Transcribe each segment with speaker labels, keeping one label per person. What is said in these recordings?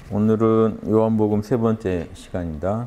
Speaker 1: 오늘은 요한복음 세 번째 시간입니다.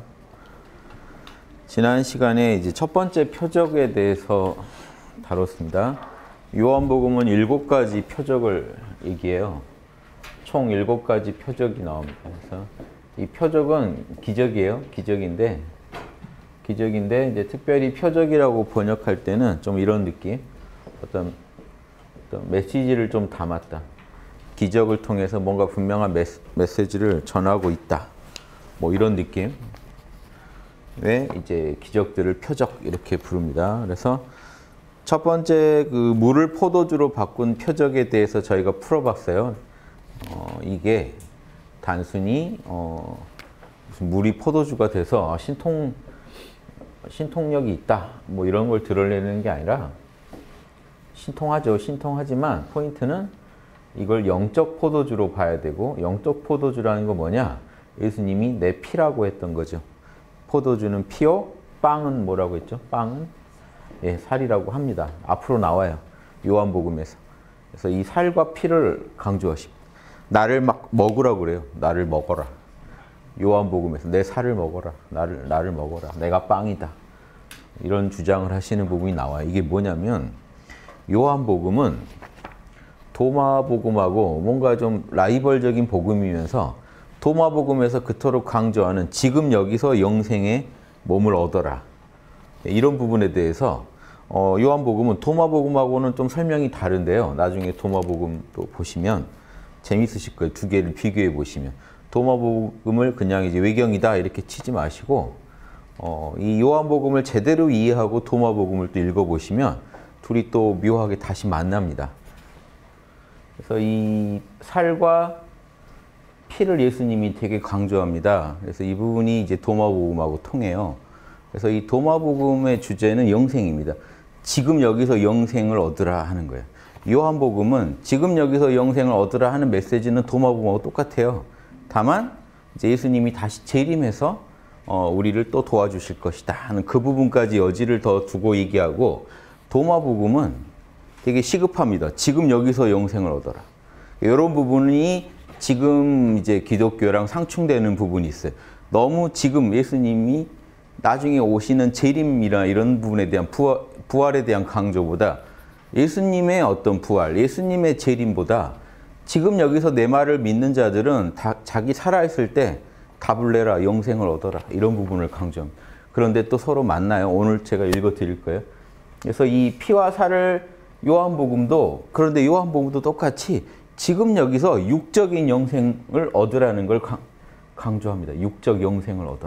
Speaker 1: 지난 시간에 이제 첫 번째 표적에 대해서 다뤘습니다. 요한복음은 7가지 표적을 얘기해요. 총 7가지 표적이 나옵니다. 그래서 이 표적은 기적이에요. 기적인데 이제 특별히 표적이라고 번역할 때는 좀 이런 느낌, 어떤 메시지를 좀 담았다. 기적을 통해서 뭔가 분명한 메시지를 전하고 있다. 뭐 이런 느낌. 왜 이제 기적들을 표적 이렇게 부릅니다. 그래서 첫 번째 그 물을 포도주로 바꾼 표적에 대해서 저희가 풀어봤어요. 이게 단순히 무슨 물이 포도주가 돼서 신통력이 있다. 뭐 이런 걸 드러내는 게 아니라 신통하죠. 신통하지만 포인트는 이걸 영적 포도주로 봐야 되고, 영적 포도주라는 건 뭐냐? 예수님이 내 피라고 했던 거죠. 포도주는 피요, 빵은 뭐라고 했죠? 빵은 살이라고 합니다. 앞으로 나와요. 요한복음에서. 그래서 이 살과 피를 강조하십니다. 나를 막 먹으라고 그래요. 나를 먹어라. 요한복음에서 내 살을 먹어라. 나를 먹어라. 내가 빵이다. 이런 주장을 하시는 부분이 나와요. 이게 뭐냐면 요한복음은 도마복음하고 뭔가 좀 라이벌적인 복음이면서 도마복음에서 그토록 강조하는 지금 여기서 영생의 몸을 얻어라. 이런 부분에 대해서 요한복음은 도마복음하고는 좀 설명이 다른데요. 나중에 도마복음도 보시면 재밌으실 거예요. 두 개를 비교해 보시면. 도마복음을 그냥 이제 외경이다 이렇게 치지 마시고 이 요한복음을 제대로 이해하고 도마복음을 또 읽어보시면 둘이 또 묘하게 다시 만납니다. 그래서 이 살과 피를 예수님이 되게 강조합니다. 그래서 이 부분이 이제 도마복음하고 통해요. 그래서 이 도마복음의 주제는 영생입니다. 지금 여기서 영생을 얻으라 하는 거예요. 요한복음은 지금 여기서 영생을 얻으라 하는 메시지는 도마복음하고 똑같아요. 다만 이제 예수님이 다시 재림해서 우리를 또 도와주실 것이다 하는 그 부분까지 여지를 더 두고 얘기하고, 도마복음은 되게 시급합니다. 지금 여기서 영생을 얻어라. 이런 부분이 지금 이제 기독교랑 상충되는 부분이 있어요. 너무 지금 예수님이 나중에 오시는 재림이나 이런 부분에 대한 부활에 대한 강조보다 예수님의 어떤 부활, 예수님의 재림보다 지금 여기서 내 말을 믿는 자들은 자기 살아있을 때 답을 내라, 영생을 얻어라. 이런 부분을 강조합니다. 그런데 또 서로 만나요. 오늘 제가 읽어 드릴 거예요. 그래서 이 피와 살을 그런데 요한복음도 똑같이 지금 여기서 육적인 영생을 얻으라는 걸 강조합니다. 육적 영생을 얻어라.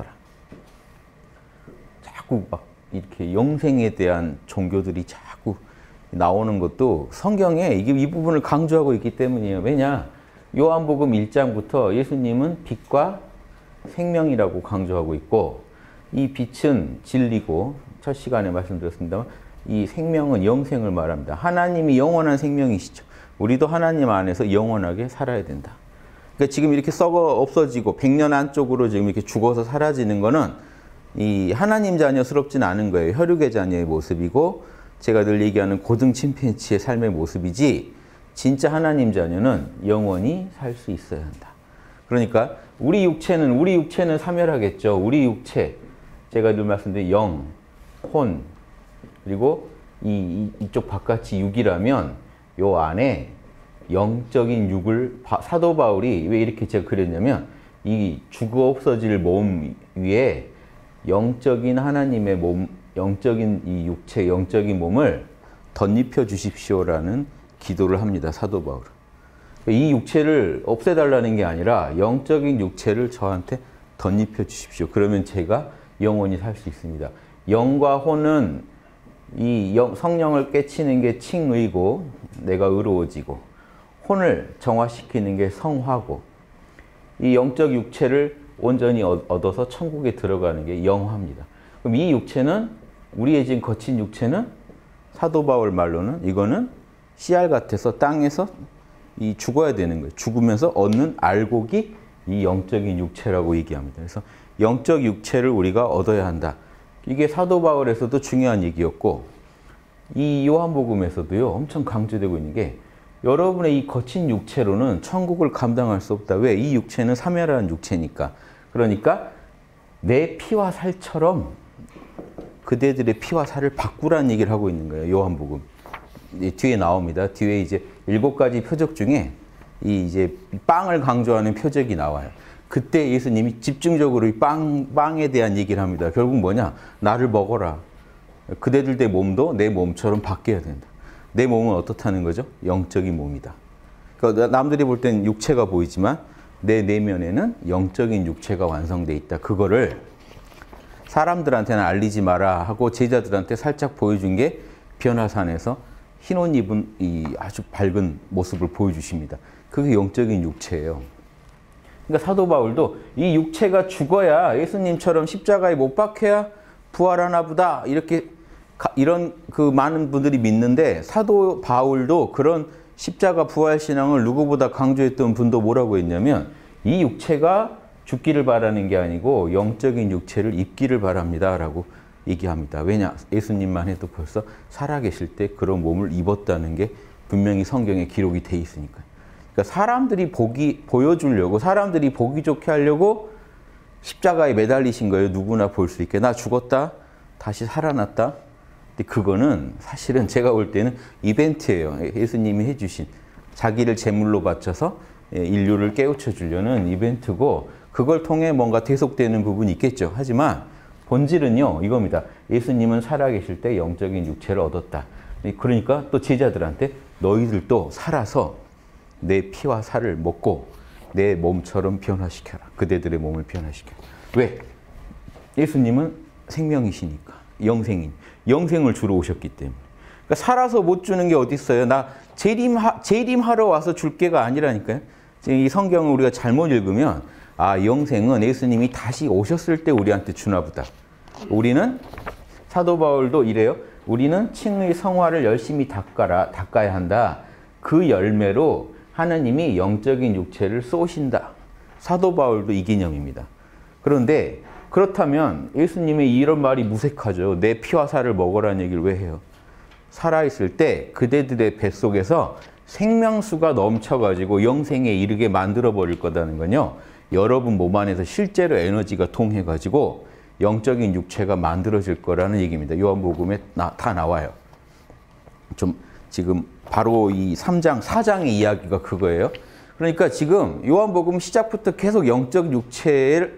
Speaker 1: 자꾸 막 이렇게 영생에 대한 종교들이 자꾸 나오는 것도 성경에 이 부분을 강조하고 있기 때문이에요. 왜냐? 요한복음 1장부터 예수님은 빛과 생명이라고 강조하고 있고, 이 빛은 진리고, 첫 시간에 말씀드렸습니다만 이 생명은 영생을 말합니다. 하나님이 영원한 생명이시죠. 우리도 하나님 안에서 영원하게 살아야 된다. 그러니까 지금 이렇게 썩어 없어지고 100년 안쪽으로 지금 이렇게 죽어서 사라지는 거는 이 하나님 자녀스럽진 않은 거예요. 혈육의 자녀의 모습이고, 제가 늘 얘기하는 고등 침팬지의 삶의 모습이지, 진짜 하나님 자녀는 영원히 살 수 있어야 한다. 그러니까 우리 육체는 사멸하겠죠. 우리 육체, 제가 늘 말씀드린 영, 혼, 그리고 이쪽 바깥이 육이라면 요 안에 영적인 육을 사도 바울이 왜 이렇게 제가 그렸냐면, 이 죽어 없어질 몸 위에 영적인 하나님의 몸, 영적인 이 육체, 영적인 몸을 덧입혀 주십시오라는 기도를 합니다. 사도 바울은. 이 육체를 없애달라는 게 아니라 영적인 육체를 저한테 덧입혀 주십시오. 그러면 제가 영원히 살 수 있습니다. 영과 혼은 이 성령을 깨치는 게 칭의고, 내가 의로워지고, 혼을 정화시키는 게 성화고, 이 영적 육체를 온전히 얻어서 천국에 들어가는 게 영화입니다. 그럼 이 육체는, 우리의 지금 거친 육체는 사도 바울 말로는 이거는 씨알 같아서 땅에서 죽어야 되는 거예요. 죽으면서 얻는 알곡이 이 영적인 육체라고 얘기합니다. 그래서 영적 육체를 우리가 얻어야 한다. 이게 사도 바울에서도 중요한 얘기였고, 이 요한복음에서도요 엄청 강조되고 있는 게, 여러분의 이 거친 육체로는 천국을 감당할 수 없다. 왜? 이 육체는 사멸한 육체니까. 그러니까 내 피와 살처럼 그대들의 피와 살을 바꾸라는 얘기를 하고 있는 거예요. 요한복음. 뒤에 나옵니다. 뒤에 이제 7가지 표적 중에 이제 빵을 강조하는 표적이 나와요. 그때 예수님이 집중적으로 이 빵에 대한 얘기를 합니다. 결국 뭐냐? 나를 먹어라. 그대들 의 몸도 내 몸처럼 바뀌어야 된다. 내 몸은 어떻다는 거죠? 영적인 몸이다. 그러니까 남들이 볼 땐 육체가 보이지만 내 내면에는 영적인 육체가 완성돼 있다. 그거를 사람들한테는 알리지 마라 하고 제자들한테 살짝 보여준 게 변화산에서 흰 옷 입은 이 아주 밝은 모습을 보여주십니다. 그게 영적인 육체예요. 그러니까 사도 바울도 이 육체가 죽어야 예수님처럼 십자가에 못 박혀야 부활하나 보다 이런 그 많은 분들이 믿는데 사도 바울도 그런 십자가 부활 신앙을 누구보다 강조했던 분도 뭐라고 했냐면 이 육체가 죽기를 바라는 게 아니고 영적인 육체를 입기를 바랍니다 라고 얘기합니다. 왜냐? 예수님만 해도 벌써 살아계실 때 그런 몸을 입었다는 게 분명히 성경에 기록이 돼 있으니까요. 그러니까 사람들이 보여주려고 사람들이 보기 좋게 하려고 십자가에 매달리신 거예요. 누구나 볼 수 있게. 나 죽었다. 다시 살아났다. 근데 그거는 사실은 제가 볼 때는 이벤트예요. 예수님이 해주신 자기를 제물로 바쳐서 인류를 깨우쳐 주려는 이벤트고 그걸 통해 뭔가 대속되는 부분이 있겠죠. 하지만 본질은요. 이겁니다. 예수님은 살아계실 때 영적인 육체를 얻었다. 그러니까 또 제자들한테 너희들도 살아서 내 피와 살을 먹고 내 몸처럼 변화시켜라. 그대들의 몸을 변화시켜라. 왜? 예수님은 생명이시니까. 영생을 주러 오셨기 때문에. 그러니까 살아서 못 주는 게 어디 있어요? 나 재림하러 와서 줄 게가 아니라니까요. 이 성경을 우리가 잘못 읽으면 아, 영생은 예수님이 다시 오셨을 때 우리한테 주나 보다. 우리는 사도 바울도 이래요. 우리는 칭의 성화를 열심히 닦아야 한다. 그 열매로 하나님이 영적인 육체를 쏘신다. 사도 바울도 이 개념입니다. 그런데 그렇다면 예수님의 이런 말이 무색하죠. 내 피와 살을 먹으라는 얘기를 왜 해요? 살아있을 때 그대들의 뱃속에서 생명수가 넘쳐가지고 영생에 이르게 만들어버릴 거다는 건요. 여러분 몸 안에서 실제로 에너지가 통해가지고 영적인 육체가 만들어질 거라는 얘기입니다. 요한복음에 다 나와요. 좀 지금 바로 이 3장, 4장의 이야기가 그거예요. 그러니까 지금 요한복음 시작부터 계속 영적 육체에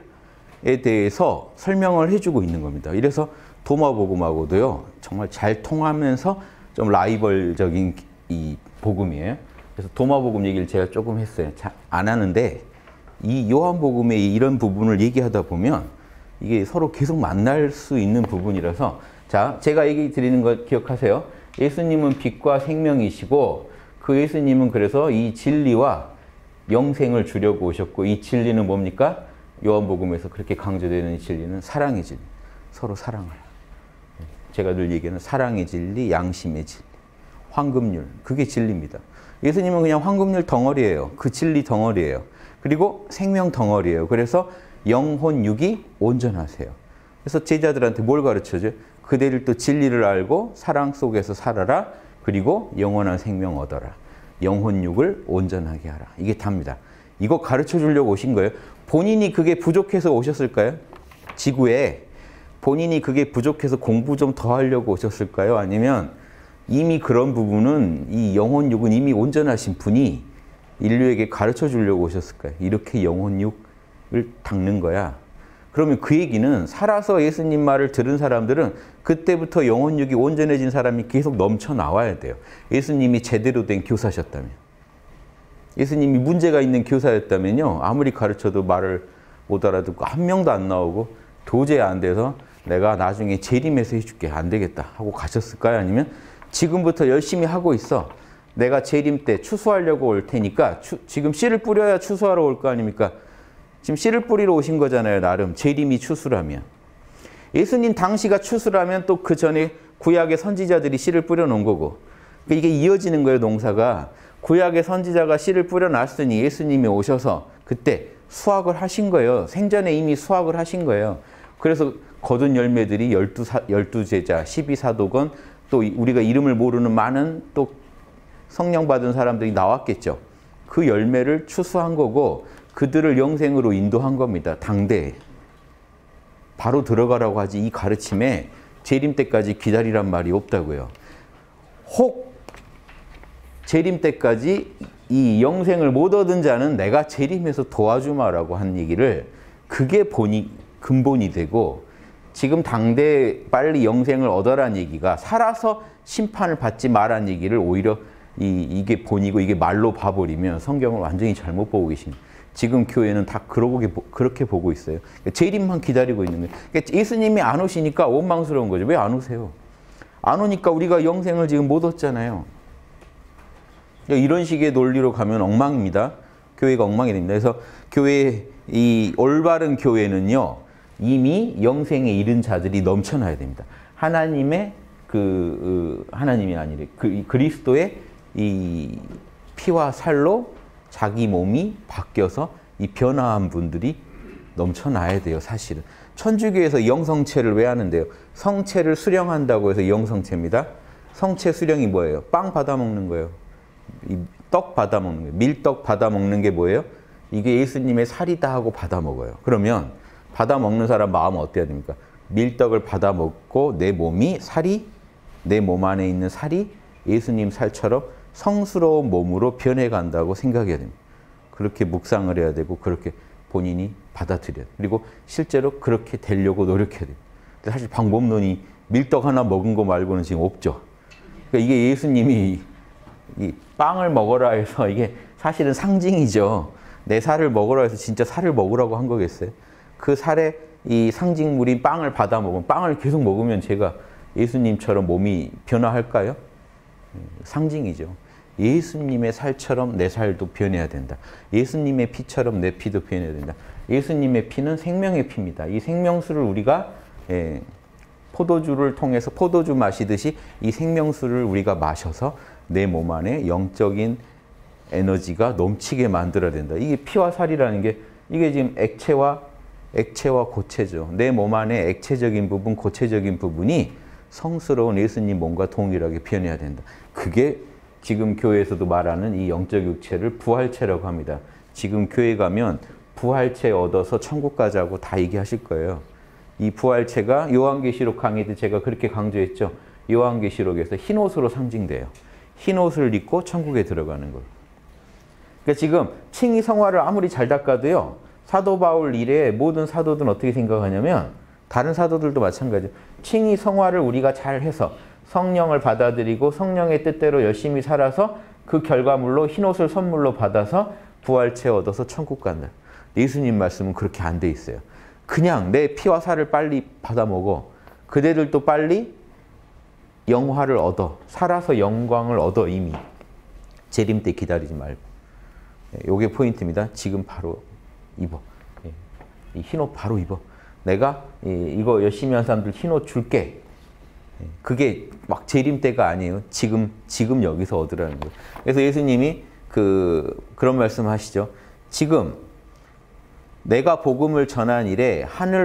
Speaker 1: 대해서 설명을 해주고 있는 겁니다. 이래서 도마복음하고도요, 정말 잘 통하면서 좀 라이벌적인 이 복음이에요. 그래서 도마복음 얘기를 제가 조금 했어요. 안 하는데 이 요한복음의 이런 부분을 얘기하다 보면 이게 서로 계속 만날 수 있는 부분이라서 자, 제가 얘기 드리는 거 기억하세요. 예수님은 빛과 생명이시고 그 예수님은 그래서 이 진리와 영생을 주려고 오셨고 이 진리는 뭡니까? 요한복음에서 그렇게 강조되는 이 진리는 사랑의 진리. 서로 사랑하라. 제가 늘 얘기하는 사랑의 진리, 양심의 진리, 황금률. 그게 진리입니다. 예수님은 그냥 황금률 덩어리예요. 그 진리 덩어리예요. 그리고 생명 덩어리예요. 그래서 영혼 육이 온전하세요. 그래서 제자들한테 뭘 가르쳐줘요? 그대를 또 진리를 알고 사랑 속에서 살아라. 그리고 영원한 생명 얻어라. 영혼 육을 온전하게 하라. 이게 답니다. 이거 가르쳐 주려고 오신 거예요. 본인이 그게 부족해서 오셨을까요? 지구에 본인이 그게 부족해서 공부 좀 더 하려고 오셨을까요? 아니면 이미 그런 부분은 이 영혼 육은 이미 온전하신 분이 인류에게 가르쳐 주려고 오셨을까요? 이렇게 영혼 육을 닦는 거야. 그러면 그 얘기는 살아서 예수님 말을 들은 사람들은 그때부터 영혼 육이 온전해진 사람이 계속 넘쳐 나와야 돼요. 예수님이 제대로 된 교사셨다면. 예수님이 문제가 있는 교사였다면요. 아무리 가르쳐도 말을 못 알아듣고 한 명도 안 나오고 도저히 안 돼서 내가 나중에 재림해서 해줄게. 안 되겠다 하고 가셨을까요? 아니면 지금부터 열심히 하고 있어. 내가 재림 때 추수하려고 올 테니까 지금 씨를 뿌려야 추수하러 올 거 아닙니까? 지금 씨를 뿌리러 오신 거잖아요. 나름 재림이 추수라면. 예수님 당시가 추수라면 또 그 전에 구약의 선지자들이 씨를 뿌려놓은 거고 이게 이어지는 거예요. 농사가. 구약의 선지자가 씨를 뿌려놨으니 예수님이 오셔서 그때 수확을 하신 거예요. 생전에 이미 수확을 하신 거예요. 그래서 거둔 열매들이 12제자, 12사도건 또 우리가 이름을 모르는 많은 또 성령 받은 사람들이 나왔겠죠. 그 열매를 추수한 거고 그들을 영생으로 인도한 겁니다. 당대에. 바로 들어가라고 하지 이 가르침에 재림 때까지 기다리란 말이 없다고요. 혹 재림 때까지 이 영생을 못 얻은 자는 내가 재림해서 도와주마라고 한 얘기를 그게 근본이 되고 지금 당대에 빨리 영생을 얻어라는 얘기가 살아서 심판을 받지 마라는 얘기를 오히려 이게 본이고 이게 말로 봐버리면 성경을 완전히 잘못 보고 계십니다. 지금 교회는 다 그렇게 보고 있어요. 재림만 기다리고 있는 거예요. 그러니까 예수님이 안 오시니까 원망스러운 거죠. 왜 안 오세요? 안 오니까 우리가 영생을 지금 못 얻잖아요. 이런 식의 논리로 가면 엉망입니다. 교회가 엉망이 됩니다. 그래서 이 올바른 교회는요, 이미 영생에 이른 자들이 넘쳐나야 됩니다. 하나님이 아니래. 그리스도의 이 피와 살로 자기 몸이 바뀌어서 이 변화한 분들이 넘쳐나야 돼요, 사실은. 천주교에서 영성체를 왜 하는데요? 성체를 수령한다고 해서 영성체입니다. 성체 수령이 뭐예요? 빵 받아 먹는 거예요. 떡 받아 먹는 거예요. 밀떡 받아 먹는 게 뭐예요? 이게 예수님의 살이다 하고 받아 먹어요. 그러면 받아 먹는 사람 마음은 어때야 됩니까? 밀떡을 받아 먹고 내 몸 안에 있는 살이 예수님 살처럼 성스러운 몸으로 변해간다고 생각해야 됩니다. 그렇게 묵상을 해야 되고 그렇게 본인이 받아들여야 돼요. 그리고 실제로 그렇게 되려고 노력해야 돼요. 근데 사실 방법론이 밀떡 하나 먹은 거 말고는 지금 없죠. 그러니까 이게 예수님이 이 빵을 먹어라 해서 이게 사실은 상징이죠. 내 살을 먹으라 해서 진짜 살을 먹으라고 한 거겠어요? 그 살의 이 상징물인 빵을 받아 먹으면 빵을 계속 먹으면 제가 예수님처럼 몸이 변화할까요? 상징이죠. 예수님의 살처럼 내 살도 변해야 된다. 예수님의 피처럼 내 피도 변해야 된다. 예수님의 피는 생명의 피입니다. 이 생명수를 우리가 포도주를 통해서 포도주 마시듯이 이 생명수를 우리가 마셔서 내 몸 안에 영적인 에너지가 넘치게 만들어야 된다. 이게 피와 살이라는 게 이게 지금 액체와 고체죠. 내 몸 안에 액체적인 부분, 고체적인 부분이 성스러운 예수님 몸과 동일하게 변해야 된다. 그게 지금 교회에서도 말하는 이 영적 육체를 부활체라고 합니다. 지금 교회 가면 부활체 얻어서 천국 가자고 다 얘기하실 거예요. 이 부활체가 요한계시록 강의 때 제가 그렇게 강조했죠. 요한계시록에서 흰옷으로 상징돼요. 흰옷을 입고 천국에 들어가는 걸. 그러니까 지금 칭의 성화를 아무리 잘 닦아도요. 사도 바울 이래에 모든 사도들은 어떻게 생각하냐면 다른 사도들도 마찬가지예요. 칭의 성화를 우리가 잘 해서 성령을 받아들이고 성령의 뜻대로 열심히 살아서 그 결과물로 흰옷을 선물로 받아서 부활체 얻어서 천국 간다. 예수님 말씀은 그렇게 안 돼 있어요. 그냥 내 피와 살을 빨리 받아 먹어. 그대들도 빨리 영화를 얻어. 살아서 영광을 얻어 이미. 재림 때 기다리지 말고. 요게 포인트입니다. 지금 바로 입어. 이 흰옷 바로 입어. 내가 이거 열심히 한 사람들 흰옷 줄게. 그게 막 재림 때가 아니에요. 지금 여기서 얻으라는 거예요. 그래서 예수님이 그런 말씀 하시죠. 지금 내가 복음을 전한 일에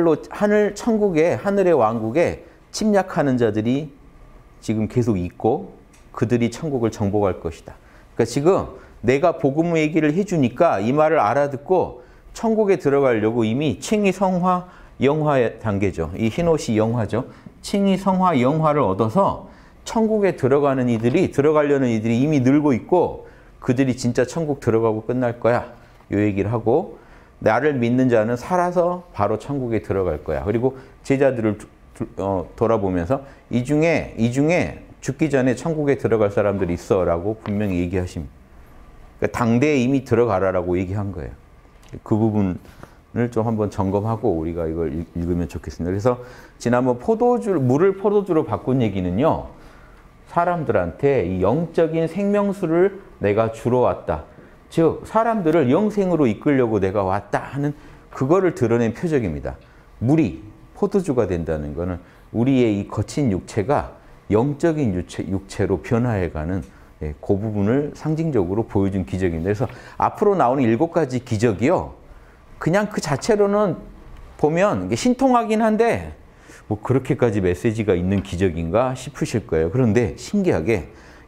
Speaker 1: 하늘의 왕국에 침략하는 자들이 지금 계속 있고 그들이 천국을 정복할 것이다. 그러니까 지금 내가 복음 얘기를 해주니까 이 말을 알아듣고 천국에 들어가려고 이미 칭의 성화 영화의 단계죠. 이 흰옷이 영화죠. 칭의 성화 영화를 얻어서 천국에 들어가려는 이들이 이미 늘고 있고 그들이 진짜 천국 들어가고 끝날 거야. 이 얘기를 하고 나를 믿는 자는 살아서 바로 천국에 들어갈 거야. 그리고 제자들을 돌아보면서 이 중에 죽기 전에 천국에 들어갈 사람들이 있어라고 분명히 얘기하십니다. 그러니까 당대에 이미 들어가라라고 얘기한 거예요. 그 부분을 좀 한번 점검하고 우리가 이걸 읽으면 좋겠습니다. 그래서 지난번 물을 포도주로 바꾼 얘기는요. 사람들한테 이 영적인 생명수를 내가 주러 왔다. 즉 사람들을 영생으로 이끌려고 내가 왔다 하는 그거를 드러낸 표적입니다. 물이 포도주가 된다는 것은 우리의 이 거친 육체가 영적인 육체로 변화해가는 그 부분을 상징적으로 보여준 기적입니다. 그래서 앞으로 나오는 7가지 기적이요. 그냥 그 자체로는 보면 이게 신통하긴 한데 뭐 그렇게까지 메시지가 있는 기적인가 싶으실 거예요. 그런데 신기하게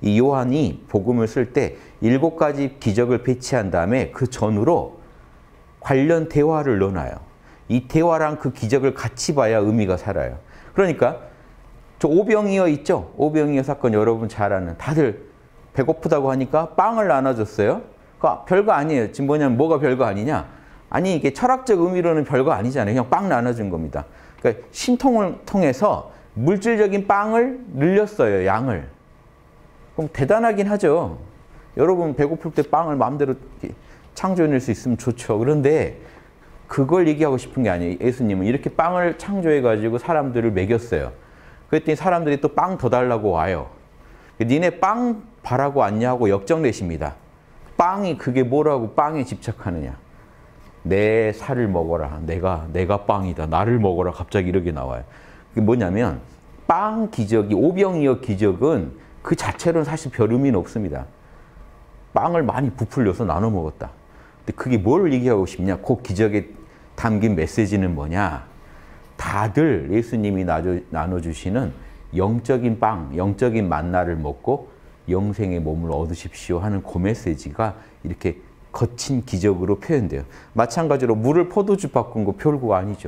Speaker 1: 이 요한이 복음을 쓸 때 7가지 기적을 배치한 다음에 그 전후로 관련 대화를 넣어놔요. 이 대화랑 그 기적을 같이 봐야 의미가 살아요. 그러니까 저 오병이어 있죠? 오병이어 사건 여러분 잘 아는, 다들 배고프다고 하니까 빵을 나눠줬어요. 그러니까 별거 아니에요. 지금 뭐가 별거 아니냐? 아니 이게 철학적 의미로는 별거 아니잖아요. 그냥 빵 나눠준 겁니다. 그러니까 신통을 통해서 물질적인 빵을 늘렸어요. 양을. 그럼 대단하긴 하죠. 여러분 배고플 때 빵을 마음대로 창조해낼 수 있으면 좋죠. 그런데 그걸 얘기하고 싶은 게 아니에요. 예수님은 이렇게 빵을 창조해가지고 사람들을 먹였어요. 그랬더니 사람들이 또 빵 더 달라고 와요. 니네 빵 바라고 왔냐 하고 역정내십니다. 빵이 그게 뭐라고 빵에 집착하느냐. 내 살을 먹어라. 내가 빵이다. 나를 먹어라. 갑자기 이렇게 나와요. 그게 뭐냐면 빵 기적이, 오병이어 기적은 그 자체로는 사실 별 의미는 없습니다. 빵을 많이 부풀려서 나눠 먹었다. 근데 그게 뭘 얘기하고 싶냐? 그 기적에 담긴 메시지는 뭐냐? 다들 예수님이 나눠주시는 영적인 빵, 영적인 만나를 먹고 영생의 몸을 얻으십시오 하는 그 메시지가 이렇게 거친 기적으로 표현돼요. 마찬가지로 물을 포도주 바꾼 거 별거 아니죠.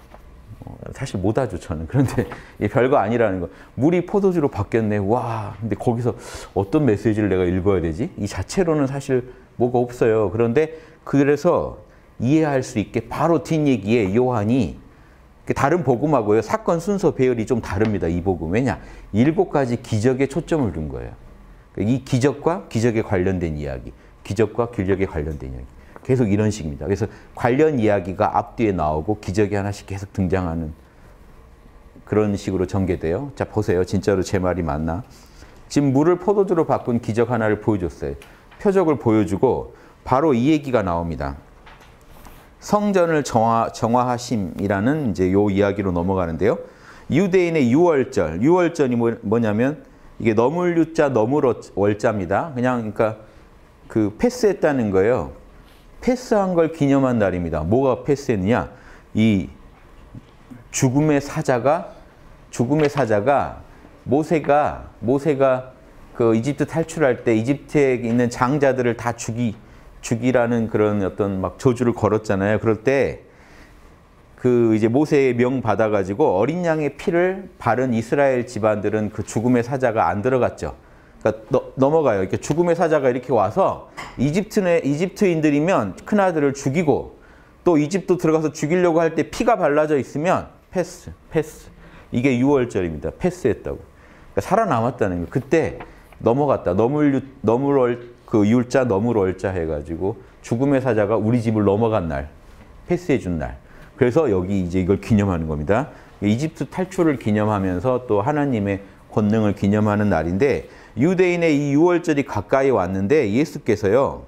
Speaker 1: 사실 못 하죠, 저는. 그런데 별거 아니라는 거. 물이 포도주로 바뀌었네. 와, 근데 거기서 어떤 메시지를 내가 읽어야 되지? 이 자체로는 사실 뭐가 없어요. 그런데 그래서 이해할 수 있게 바로 뒷얘기에 요한이 다른 복음하고요. 사건 순서 배열이 좀 다릅니다. 이 복음. 왜냐? 7가지 기적에 초점을 둔 거예요. 이 기적과 기적에 관련된 이야기. 기적과 기적에 관련된 이야기. 계속 이런 식입니다. 그래서 관련 이야기가 앞뒤에 나오고 기적이 하나씩 계속 등장하는 그런 식으로 전개돼요. 자, 보세요. 진짜로 제 말이 맞나? 지금 물을 포도주로 바꾼 기적 하나를 보여줬어요. 표적을 보여주고 바로 이 얘기가 나옵니다. 성전을 정화하심이라는 이제 요 이야기로 넘어가는데요. 유대인의 유월절. 유월절이 뭐냐면 이게 너물 유자 너물 월자입니다. 그러니까 그 패스했다는 거예요. 패스한 걸 기념한 날입니다. 뭐가 패스했느냐? 이 죽음의 사자가 모세가 그 이집트 탈출할 때 이집트에 있는 장자들을 다 죽이라는 그런 어떤 막 저주를 걸었잖아요. 그럴 때 그 이제 모세의 명 받아가지고 어린 양의 피를 바른 이스라엘 집안들은 그 죽음의 사자가 안 들어갔죠. 그러니까 넘어가요. 이렇게 죽음의 사자가 이렇게 와서 이집트인들이면 큰아들을 죽이고 또 이집트 들어가서 죽이려고 할 때 피가 발라져 있으면 패스. 이게 유월절입니다. 패스했다고. 그러니까 살아남았다는 거예요. 그때 넘어갔다. 그 율자 너물월자 해가지고 죽음의 사자가 우리 집을 넘어간 날, 패스해준 날. 그래서 여기 이제 이걸 기념하는 겁니다. 이집트 탈출을 기념하면서 또 하나님의 권능을 기념하는 날인데 유대인의 이 유월절이 가까이 왔는데 예수께서요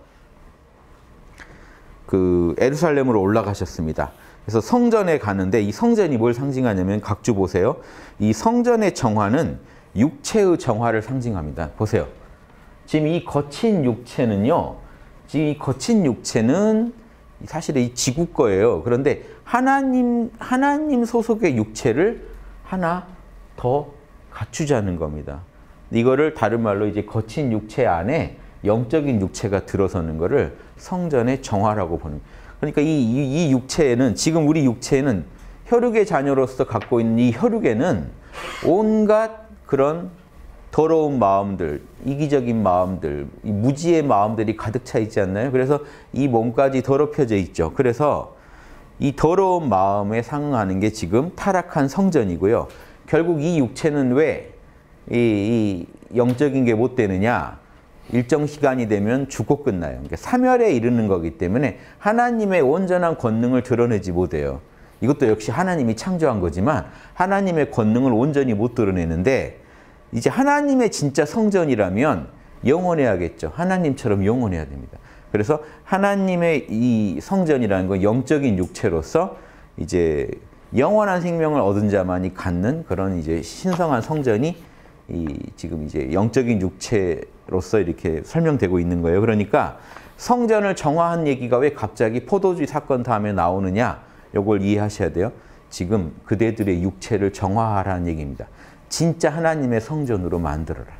Speaker 1: 그 예루살렘으로 올라가셨습니다. 그래서 성전에 가는데 이 성전이 뭘 상징하냐면 각주 보세요. 이 성전의 정화는 육체의 정화를 상징합니다. 보세요. 지금 이 거친 육체는요. 지금 이 거친 육체는 사실 이 지구 거예요. 그런데 하나님 소속의 육체를 하나 더 갖추자는 겁니다. 이거를 다른 말로 이제 거친 육체 안에 영적인 육체가 들어서는 거를 성전의 정화라고 보는 거예요. 그러니까 이 육체에는 지금 우리 육체에는 혈육의 자녀로서 갖고 있는 이 혈육에는 온갖 그런 더러운 마음들, 이기적인 마음들, 무지의 마음들이 가득 차 있지 않나요? 그래서 이 몸까지 더럽혀져 있죠. 그래서 이 더러운 마음에 상응하는 게 지금 타락한 성전이고요. 결국 이 육체는 왜 이 영적인 게 못 되느냐? 일정 시간이 되면 죽고 끝나요. 그러니까 사멸에 이르는 거기 때문에 하나님의 온전한 권능을 드러내지 못해요. 이것도 역시 하나님이 창조한 거지만 하나님의 권능을 온전히 못 드러내는데 이제 하나님의 진짜 성전이라면 영원해야겠죠. 하나님처럼 영원해야 됩니다. 그래서 하나님의 이 성전이라는 건 영적인 육체로서 이제 영원한 생명을 얻은 자만이 갖는 그런 이제 신성한 성전이 지금 이제 영적인 육체로서 이렇게 설명되고 있는 거예요. 그러니까 성전을 정화한 얘기가 왜 갑자기 포도주 사건 다음에 나오느냐? 이걸 이해하셔야 돼요. 지금 그대들의 육체를 정화하라는 얘기입니다. 진짜 하나님의 성전으로 만들어라.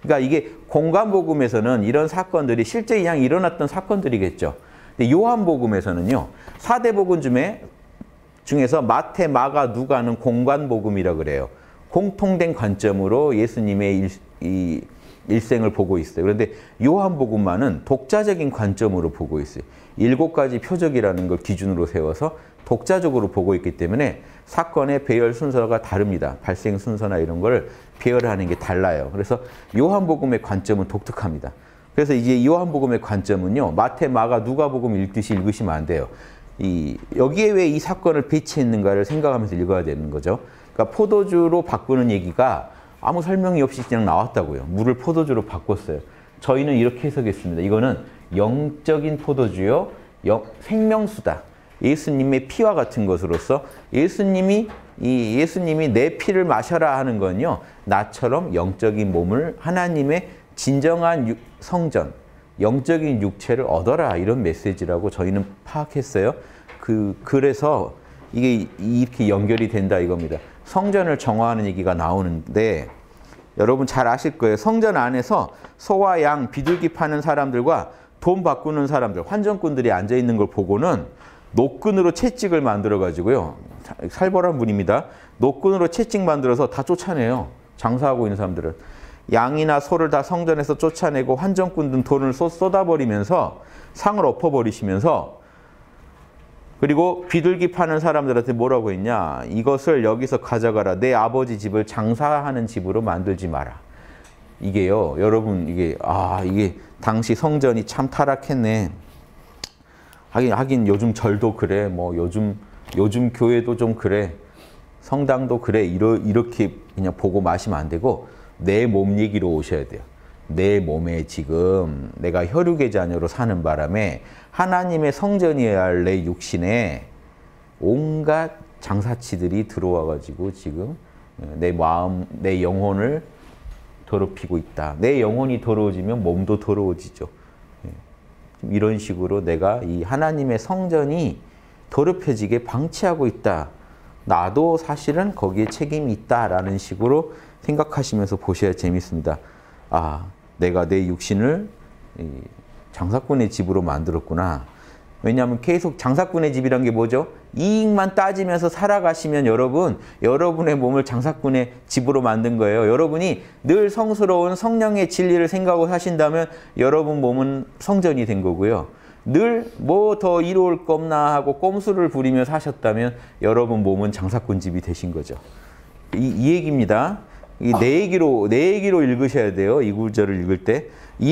Speaker 1: 그러니까 이게 공관복음에서는 이런 사건들이 실제 그냥 일어났던 사건들이겠죠. 근데 요한복음에서는요. 4대 복음 중에서 마태, 마가, 누가는 공관복음이라 그래요. 공통된 관점으로 예수님의 일생을 보고 있어요. 그런데 요한복음만은 독자적인 관점으로 보고 있어요. 7가지 표적이라는 걸 기준으로 세워서 독자적으로 보고 있기 때문에 사건의 배열 순서가 다릅니다. 발생 순서나 이런 걸 배열하는 게 달라요. 그래서 요한복음의 관점은 독특합니다. 그래서 이제 요한복음의 관점은요. 마태, 마가, 누가복음 읽듯이 읽으시면 안 돼요. 여기에 왜 이 사건을 배치했는가를 생각하면서 읽어야 되는 거죠. 그러니까 포도주로 바꾸는 얘기가 아무 설명이 없이 그냥 나왔다고요. 물을 포도주로 바꿨어요. 저희는 이렇게 해석했습니다. 이거는 영적인 포도주요. 생명수다. 예수님의 피와 같은 것으로서 예수님이 내 피를 마셔라 하는 건요. 나처럼 영적인 몸을 하나님의 진정한 성전, 영적인 육체를 얻어라 이런 메시지라고 저희는 파악했어요. 그래서 이게 이렇게 연결이 된다 이겁니다. 성전을 정화하는 얘기가 나오는데 여러분 잘 아실 거예요. 성전 안에서 소와 양, 비둘기 파는 사람들과 돈 바꾸는 사람들, 환전꾼들이 앉아있는 걸 보고는 노끈으로 채찍을 만들어가지고요. 살벌한 분입니다. 노끈으로 채찍 만들어서 다 쫓아내요. 장사하고 있는 사람들은. 양이나 소를 다 성전에서 쫓아내고 환전꾼들은 돈을 쏟아버리면서 상을 엎어버리시면서 그리고 비둘기 파는 사람들한테 뭐라고 했냐. 이것을 여기서 가져가라. 내 아버지 집을 장사하는 집으로 만들지 마라. 이게요. 여러분 이게 당시 성전이 참 타락했네. 하긴 요즘 절도 그래. 뭐 요즘 교회도 좀 그래. 성당도 그래. 이렇게 그냥 보고 마시면 안 되고 내 몸 얘기로 오셔야 돼요. 내 몸에 지금 내가 혈육의 자녀로 사는 바람에 하나님의 성전이어야 할 내 육신에 온갖 장사치들이 들어와가지고 지금 내 마음, 내 영혼을 더럽히고 있다. 내 영혼이 더러워지면 몸도 더러워지죠. 이런 식으로 내가 이 하나님의 성전이 더럽혀지게 방치하고 있다. 나도 사실은 거기에 책임이 있다라는 식으로 생각하시면서 보셔야 재밌습니다. 내가 내 육신을 장사꾼의 집으로 만들었구나. 왜냐하면 계속 장사꾼의 집이란 게 뭐죠? 이익만 따지면서 살아가시면 여러분의 몸을 장사꾼의 집으로 만든 거예요. 여러분이 늘 성스러운 성령의 진리를 생각하고 사신다면 여러분 몸은 성전이 된 거고요. 늘 뭐 더 이로울 거 없나 하고 꼼수를 부리며 사셨다면 여러분 몸은 장사꾼 집이 되신 거죠. 이 얘기입니다. 내 얘기로 읽으셔야 돼요. 이 구절을 읽을 때.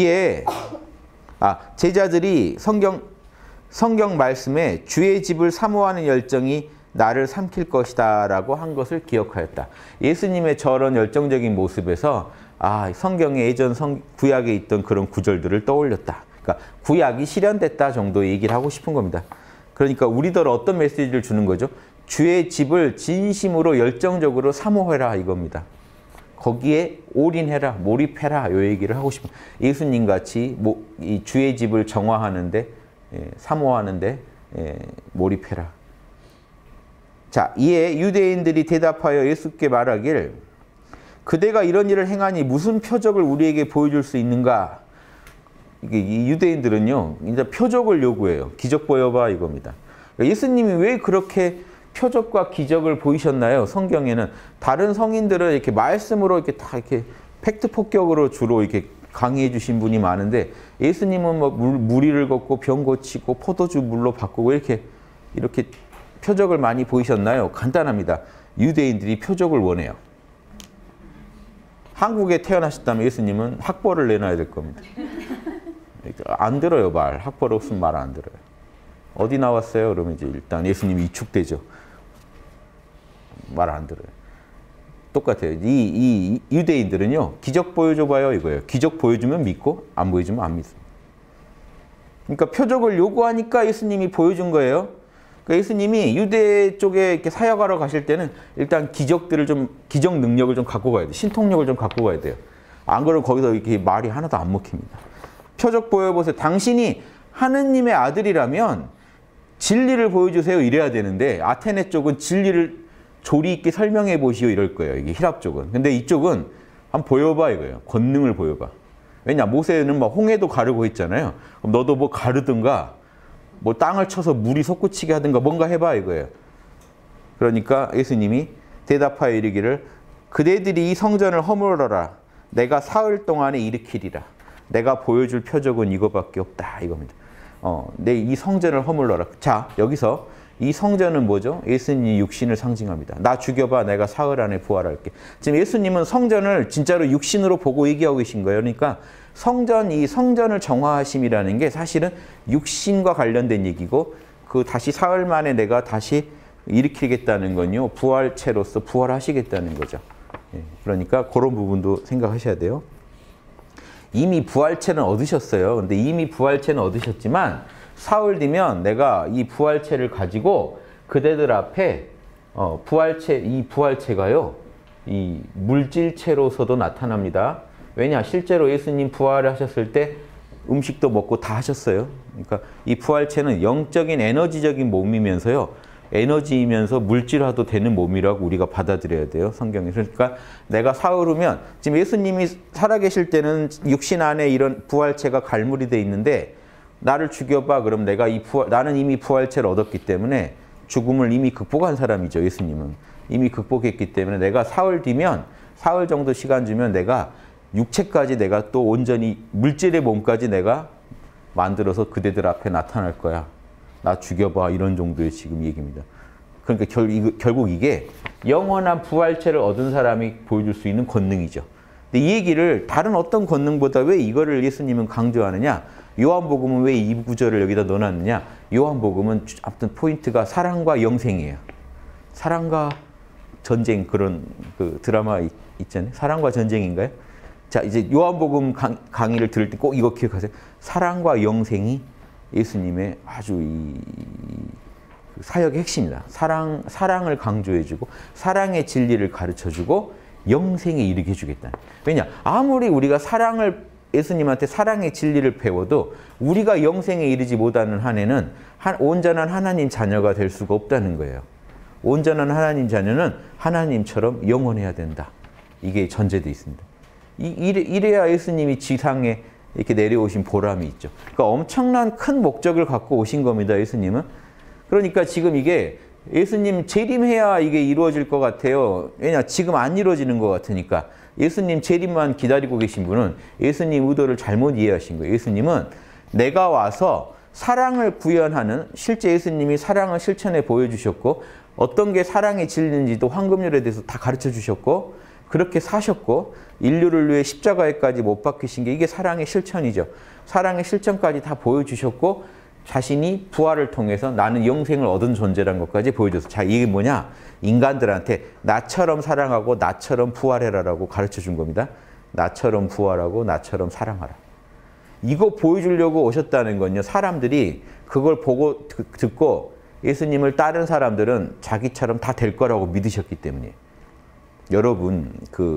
Speaker 1: 제자들이 성경 말씀에 주의 집을 사모하는 열정이 나를 삼킬 것이다 라고 한 것을 기억하였다. 예수님의 저런 열정적인 모습에서 성경의 예전 구약에 있던 그런 구절들을 떠올렸다. 그러니까 구약이 실현됐다 정도 얘기를 하고 싶은 겁니다. 그러니까 우리들 어떤 메시지를 주는 거죠? 주의 집을 진심으로 열정적으로 사모해라 이겁니다. 거기에 올인해라, 몰입해라 이 얘기를 하고 싶은 예수님 같이 이 주의 집을 정화하는데 사모하는데 몰입해라. 자, 이에 유대인들이 대답하여 예수께 말하길 그대가 이런 일을 행하니 무슨 표적을 우리에게 보여줄 수 있는가? 이 유대인들은요, 이제 표적을 요구해요. 기적 보여봐 이겁니다. 예수님이 왜 그렇게 표적과 기적을 보이셨나요? 성경에는 다른 성인들은 이렇게 말씀으로 이렇게 다 이렇게 팩트 폭격으로 주로 이렇게 강의해 주신 분이 많은데 예수님은 뭐 무리를 걷고 병 고치고 포도주 물로 바꾸고 이렇게 표적을 많이 보이셨나요? 간단합니다. 유대인들이 표적을 원해요. 한국에 태어나셨다면 예수님은 학벌을 내놔야 될 겁니다. 안 들어요, 말. 학벌 없으면 말 안 들어요. 어디 나왔어요? 그러면 이제 일단 예수님이 위축되죠. 말 안 들어요. 똑같아요. 이 유대인들은요, 기적 보여줘봐요 이거예요. 기적 보여주면 믿고 안 보여주면 안 믿습니다. 그러니까 표적을 요구하니까 예수님이 보여준 거예요. 그러니까 예수님이 유대 쪽에 이렇게 사역하러 가실 때는 일단 기적 능력을 좀 갖고 가야 돼요. 신통력을 좀 갖고 가야 돼요. 안 그러면 거기서 이렇게 말이 하나도 안 먹힙니다. 표적 보여보세요. 당신이 하느님의 아들이라면 진리를 보여주세요 이래야 되는데 아테네 쪽은 진리를 조리 있게 설명해 보시오 이럴 거예요. 이게 히랍 쪽은. 근데 이쪽은 한번 보여봐 이거예요. 권능을 보여봐. 왜냐 모세는 막 홍해도 가르고 있잖아요. 그럼 너도 뭐 가르든가 뭐 땅을 쳐서 물이 솟구치게 하든가 뭔가 해봐 이거예요. 그러니까 예수님이 대답하여 이르기를 그대들이 이 성전을 허물어라. 내가 사흘 동안에 일으키리라. 내가 보여줄 표적은 이거밖에 없다 이겁니다. 내 이 성전을 허물어라. 자 여기서 이 성전은 뭐죠? 예수님이 육신을 상징합니다. 나 죽여봐 내가 사흘 안에 부활할게. 지금 예수님은 성전을 진짜로 육신으로 보고 얘기하고 계신 거예요. 그러니까 이 성전을 정화하심이라는 게 사실은 육신과 관련된 얘기고 그 다시 사흘 만에 내가 다시 일으키겠다는 건요. 부활체로서 부활하시겠다는 거죠. 그러니까 그런 부분도 생각하셔야 돼요. 이미 부활체는 얻으셨어요. 근데 이미 부활체는 얻으셨지만 사흘 뒤면 내가 이 부활체를 가지고 그대들 앞에 이 부활체가요. 이 물질체로서도 나타납니다. 왜냐? 실제로 예수님 부활하셨을 때 음식도 먹고 다 하셨어요. 그러니까 이 부활체는 영적인 에너지적인 몸이면서요. 에너지이면서 물질화도 되는 몸이라고 우리가 받아들여야 돼요. 성경에서. 그러니까 내가 사흘 후면 지금 예수님이 살아계실 때는 육신 안에 이런 부활체가 갈무리 돼 있는데 나를 죽여봐. 그럼 나는 이미 부활체를 얻었기 때문에 죽음을 이미 극복한 사람이죠. 예수님은. 이미 극복했기 때문에 내가 사흘 뒤면 사흘 정도 시간 주면 내가 육체까지 내가 또 온전히 물질의 몸까지 내가 만들어서 그대들 앞에 나타날 거야. 나 죽여봐. 이런 정도의 지금 얘기입니다. 그러니까 결국 이게 영원한 부활체를 얻은 사람이 보여줄 수 있는 권능이죠. 근데 이 얘기를 다른 어떤 권능보다 왜 이거를 예수님은 강조하느냐? 요한복음은 왜 이 구절을 여기다 넣어놨느냐? 요한복음은 아무튼 포인트가 사랑과 영생이에요. 사랑과 전쟁 그런 그 드라마 있잖아요. 사랑과 전쟁인가요? 자 이제 요한복음 강의를 들을 때 꼭 이거 기억하세요. 사랑과 영생이 예수님의 아주 이 사역의 핵심이다. 사랑을 강조해주고 사랑의 진리를 가르쳐주고 영생에 이르게 해주겠다. 왜냐? 아무리 우리가 예수님한테 사랑의 진리를 배워도 우리가 영생에 이르지 못하는 한에는 온전한 하나님 자녀가 될 수가 없다는 거예요. 온전한 하나님 자녀는 하나님처럼 영원해야 된다. 이게 전제되어 있습니다. 이래야 예수님이 지상에 이렇게 내려오신 보람이 있죠. 그러니까 엄청난 큰 목적을 갖고 오신 겁니다. 예수님은. 그러니까 지금 이게 예수님 재림해야 이게 이루어질 것 같아요. 왜냐? 지금 안 이루어지는 것 같으니까. 예수님 재림만 기다리고 계신 분은 예수님 의도를 잘못 이해하신 거예요. 예수님은 내가 와서 사랑을 구현하는 실제 예수님이 사랑을 실천해 보여주셨고 어떤 게 사랑의 진리인지도 황금률에 대해서 다 가르쳐 주셨고 그렇게 사셨고 인류를 위해 십자가에까지 못 박히신 게 이게 사랑의 실천이죠. 사랑의 실천까지 다 보여주셨고 자신이 부활을 통해서 나는 영생을 얻은 존재라는 것까지 보여줘서 자 이게 뭐냐? 인간들한테 나처럼 사랑하고 나처럼 부활해라라고 가르쳐준 겁니다. 나처럼 부활하고 나처럼 사랑하라. 이거 보여주려고 오셨다는 건요. 사람들이 그걸 보고 듣고 예수님을 따른 사람들은 자기처럼 다 될 거라고 믿으셨기 때문이에요. 여러분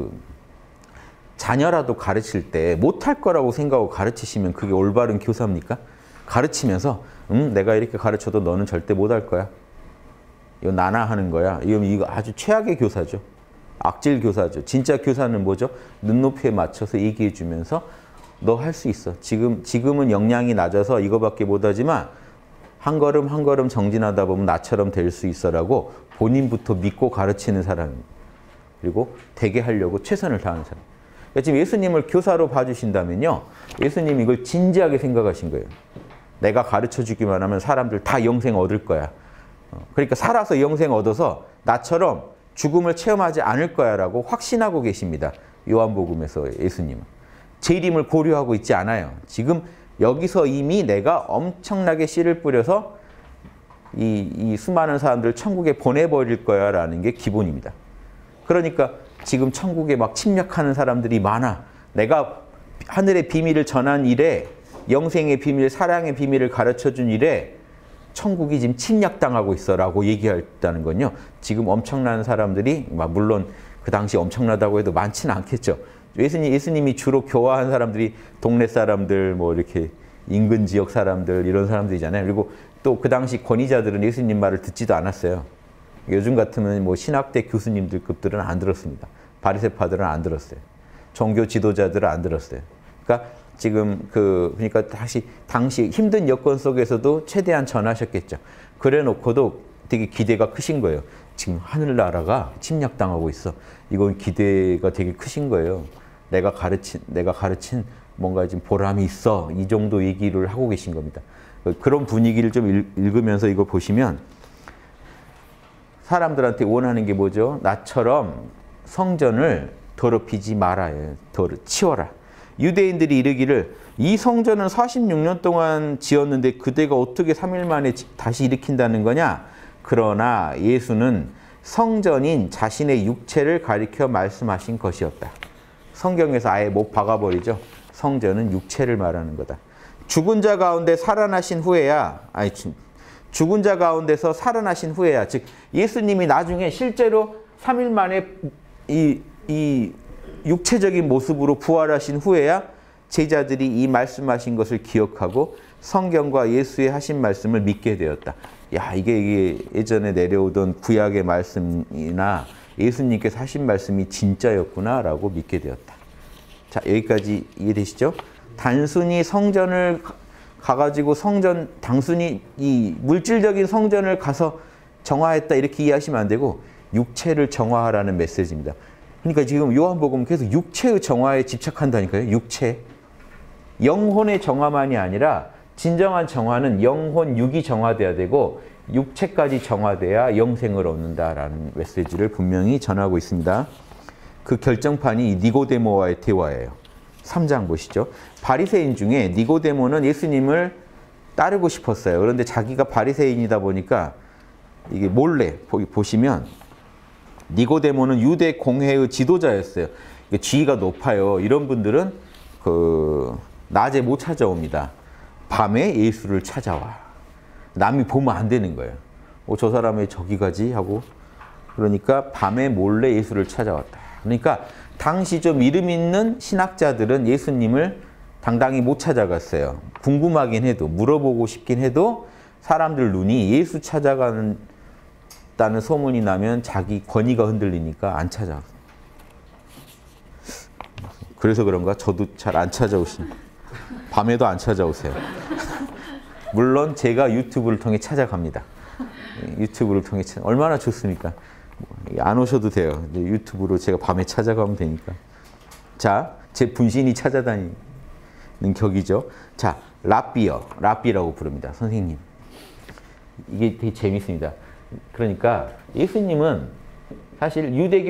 Speaker 1: 자녀라도 가르칠 때 못할 거라고 생각하고 가르치시면 그게 올바른 교사입니까? 가르치면서 내가 이렇게 가르쳐도 너는 절대 못할 거야. 이거 나나하는 거야. 이거 아주 최악의 교사죠. 악질 교사죠. 진짜 교사는 뭐죠? 눈높이에 맞춰서 얘기해 주면서 너 할 수 있어. 지금은 역량이 낮아서 이거밖에 못하지만 한 걸음 한 걸음 정진하다 보면 나처럼 될 수 있어라고 본인부터 믿고 가르치는 사람입니다. 그리고 되게 하려고 최선을 다하는 사람. 그러니까 지금 예수님을 교사로 봐주신다면요. 예수님이 이걸 진지하게 생각하신 거예요. 내가 가르쳐주기만 하면 사람들 다 영생 얻을 거야. 그러니까 살아서 영생 얻어서 나처럼 죽음을 체험하지 않을 거야 라고 확신하고 계십니다. 요한복음에서 예수님은. 재림을 고려하고 있지 않아요. 지금 여기서 이미 내가 엄청나게 씨를 뿌려서 이 수많은 사람들을 천국에 보내버릴 거야 라는 게 기본입니다. 그러니까 지금 천국에 막 침략하는 사람들이 많아. 내가 하늘의 비밀을 전한 일에 영생의 비밀, 사랑의 비밀을 가르쳐준 일에 천국이 지금 침략당하고 있어라고 얘기했다는 건요. 지금 엄청난 사람들이 물론 그 당시 엄청나다고 해도 많지는 않겠죠. 예수님이 주로 교화한 사람들이 동네 사람들, 뭐 이렇게 인근 지역 사람들 이런 사람들이잖아요. 그리고 또 그 당시 권위자들은 예수님 말을 듣지도 않았어요. 요즘 같으면 뭐 신학대 교수님들 급들은 안 들었습니다. 바리새파들은 안 들었어요. 종교 지도자들을 안 들었어요. 그러니까 지금 그러니까 당시 힘든 여건 속에서도 최대한 전하셨겠죠. 그래놓고도 되게 기대가 크신 거예요. 지금 하늘나라가 침략당하고 있어. 이건 기대가 되게 크신 거예요. 내가 가르친 뭔가 좀 보람이 있어. 이 정도 얘기를 하고 계신 겁니다. 그런 분위기를 좀 읽으면서 이거 보시면 사람들한테 원하는 게 뭐죠? 나처럼 성전을 더럽히지 말아요. 치워라. 유대인들이 이르기를 이 성전은 46년 동안 지었는데 그대가 어떻게 3일 만에 다시 일으킨다는 거냐? 그러나 예수는 성전인 자신의 육체를 가리켜 말씀하신 것이었다. 성경에서 아예 못 박아버리죠. 성전은 육체를 말하는 거다. 죽은 자 가운데 살아나신 후에야, 죽은 자 가운데서 살아나신 후에야, 즉 예수님이 나중에 실제로 3일 만에 이 육체적인 모습으로 부활하신 후에야 제자들이 이 말씀하신 것을 기억하고 성경과 예수의 하신 말씀을 믿게 되었다. 야, 이게 예전에 내려오던 구약의 말씀이나 예수님께서 하신 말씀이 진짜였구나라고 믿게 되었다. 자, 여기까지 이해되시죠? 단순히 성전을 가가지고 단순히 이 물질적인 성전을 가서 정화했다 이렇게 이해하시면 안 되고 육체를 정화하라는 메시지입니다. 그러니까 지금 요한복음 계속 육체의 정화에 집착한다니까요. 육체. 영혼의 정화만이 아니라 진정한 정화는 영혼, 육이 정화돼야 되고 육체까지 정화돼야 영생을 얻는다라는 메시지를 분명히 전하고 있습니다. 그 결정판이 니고데모와의 대화예요. 3장 보시죠. 바리새인 중에 니고데모는 예수님을 따르고 싶었어요. 그런데 자기가 바리새인이다 보니까 이게 몰래 보시면 니고데모는 유대 공회의 지도자였어요. 지위가 높아요. 이런 분들은 낮에 못 찾아옵니다. 밤에 예수를 찾아와. 남이 보면 안 되는 거예요. 저 사람 왜 저기 가지? 하고. 그러니까 밤에 몰래 예수를 찾아왔다. 그러니까 당시 좀 이름 있는 신학자들은 예수님을 당당히 못 찾아갔어요. 궁금하긴 해도, 물어보고 싶긴 해도 사람들 눈이 예수 찾아간다는 소문이 나면 자기 권위가 흔들리니까 안 찾아왔어요. 그래서 그런가? 저도 잘 안 찾아오십니다. 밤에도 안 찾아오세요. 물론 제가 유튜브를 통해 찾아갑니다. 유튜브를 통해 얼마나 좋습니까? 안 오셔도 돼요. 유튜브로 제가 밤에 찾아가면 되니까. 자, 제 분신이 찾아다니는 격이죠. 자, 랍비라고 부릅니다. 선생님. 이게 되게 재밌습니다. 그러니까 예수님은 사실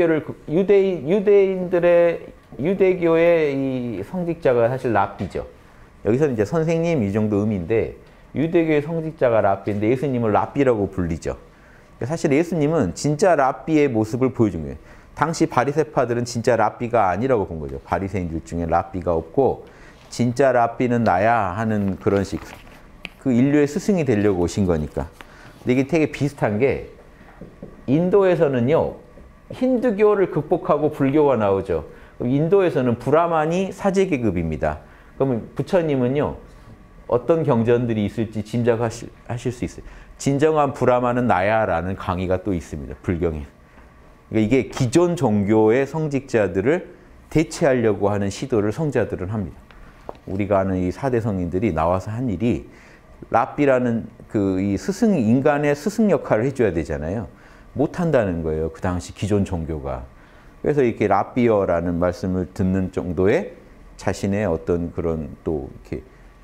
Speaker 1: 유대교의 이 성직자가 사실 랍비죠. 여기서는 이제 선생님 이 정도 의미인데 유대교의 성직자가 랍비인데 예수님을 랍비라고 불리죠. 사실 예수님은 진짜 랍비의 모습을 보여준 거예요. 당시 바리새파들은 진짜 랍비가 아니라고 본 거죠. 바리새인들 중에 랍비가 없고 진짜 랍비는 나야 하는 그런 식. 그 인류의 스승이 되려고 오신 거니까. 근데 이게 되게 비슷한 게 인도에서는요. 힌두교를 극복하고 불교가 나오죠. 인도에서는 브라만이 사제계급입니다. 그러면 부처님은요. 어떤 경전들이 있을지 짐작하실 수 있어요. 진정한 브라만은 나야라는 강의가 또 있습니다. 불경에. 그러니까 이게 기존 종교의 성직자들을 대체하려고 하는 시도를 성자들은 합니다. 우리가 아는 이 4대 성인들이 나와서 한 일이 랍비라는 이 인간의 스승 역할을 해줘야 되잖아요. 못한다는 거예요. 그 당시 기존 종교가. 그래서 이렇게 랍비어라는 말씀을 듣는 정도의 자신의 어떤 그런 또 이렇게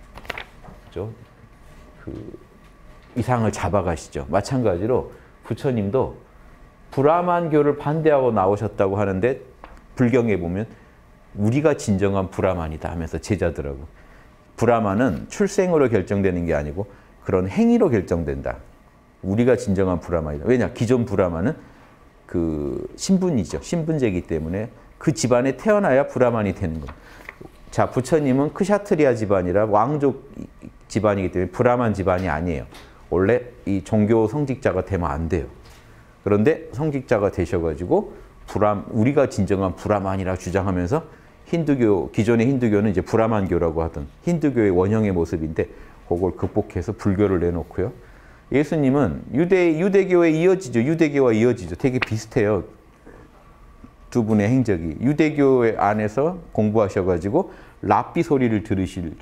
Speaker 1: 이상을 잡아가시죠. 마찬가지로 부처님도 브라만교를 반대하고 나오셨다고 하는데 불경에 보면 우리가 진정한 브라만이다 하면서 제자들하고 브라만은 출생으로 결정되는 게 아니고 그런 행위로 결정된다. 우리가 진정한 브라만이다. 왜냐? 기존 브라만은 신분이죠. 신분제이기 때문에 그 집안에 태어나야 브라만이 되는 거예요. 자, 부처님은 크샤트리아 집안이라 왕족 집안이기 때문에 브라만 집안이 아니에요. 원래 이 종교 성직자가 되면 안 돼요. 그런데 성직자가 되셔가지고 우리가 진정한 브라만이라 주장하면서 기존의 힌두교는 이제 브라만교라고 하던 힌두교의 원형의 모습인데 그걸 극복해서 불교를 내놓고요. 예수님은 유대교에 이어지죠. 유대교와 이어지죠. 되게 비슷해요. 두 분의 행적이 유대교 안에서 공부하셔가지고 랍비 소리를 들으시는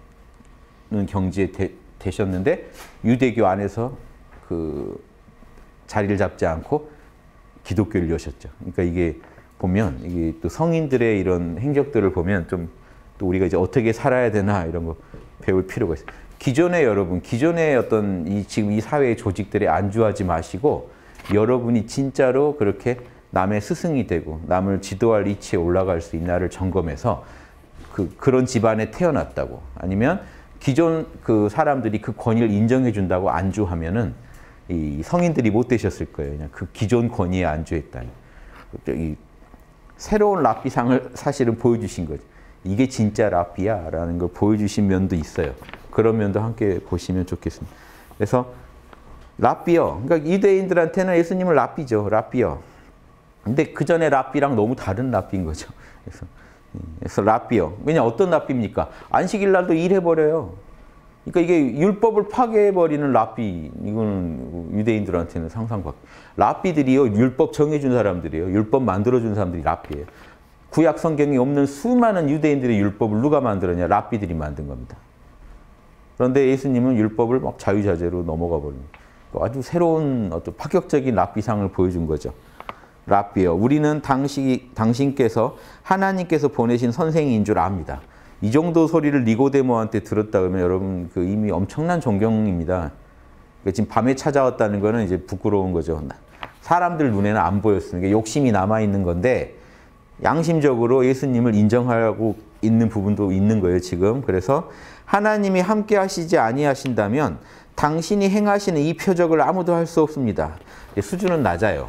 Speaker 1: 경지에 되셨는데 유대교 안에서 그 자리를 잡지 않고 기독교를 여셨죠. 그러니까 이게 보면 이게 또 성인들의 이런 행적들을 보면 좀 또 우리가 이제 어떻게 살아야 되나 이런 거 배울 필요가 있어요. 기존에 여러분, 기존의 어떤 지금 이 사회의 조직들에 안주하지 마시고 여러분이 진짜로 그렇게 남의 스승이 되고 남을 지도할 위치에 올라갈 수 있나를 점검해서 그런 집안에 태어났다고 아니면 기존 그 사람들이 그 권위를 인정해 준다고 안주하면은 이 성인들이 못 되셨을 거예요. 그냥 그 기존 권위에 안주했다니. 이 새로운 랍비상을 사실은 보여주신 거죠. 이게 진짜 랍비야 라는 걸 보여주신 면도 있어요. 그런 면도 함께 보시면 좋겠습니다. 그래서 랍비요. 그러니까 유대인들한테는 예수님은 랍비죠. 랍비요. 근데 그 전에 랍비랑 너무 다른 랍비인 거죠. 그래서 랍비요. 왜냐 어떤 랍비입니까? 안식일 날도 일해버려요. 그러니까 이게 율법을 파괴해버리는 랍비. 이거는 유대인들한테는 상상 밖. 랍비들이요. 율법 정해준 사람들이에요. 율법 만들어준 사람들이 랍비예요. 구약 성경이 없는 수많은 유대인들의 율법을 누가 만들었냐? 랍비들이 만든 겁니다. 그런데 예수님은 율법을 막 자유자재로 넘어가 버립니다. 아주 새로운 어떤 파격적인 랍비상을 보여준 거죠. 랍비요. 우리는 당신께서 하나님께서 보내신 선생인 줄 압니다. 이 정도 소리를 니고데모한테 들었다 그러면 여러분 그 이미 엄청난 존경입니다. 그러니까 지금 밤에 찾아왔다는 거는 이제 부끄러운 거죠. 사람들 눈에는 안 보였으니까 욕심이 남아 있는 건데 양심적으로 예수님을 인정하고 있는 부분도 있는 거예요, 지금. 그래서 하나님이 함께 하시지 아니하신다면 당신이 행하시는 이 표적을 아무도 할 수 없습니다. 수준은 낮아요.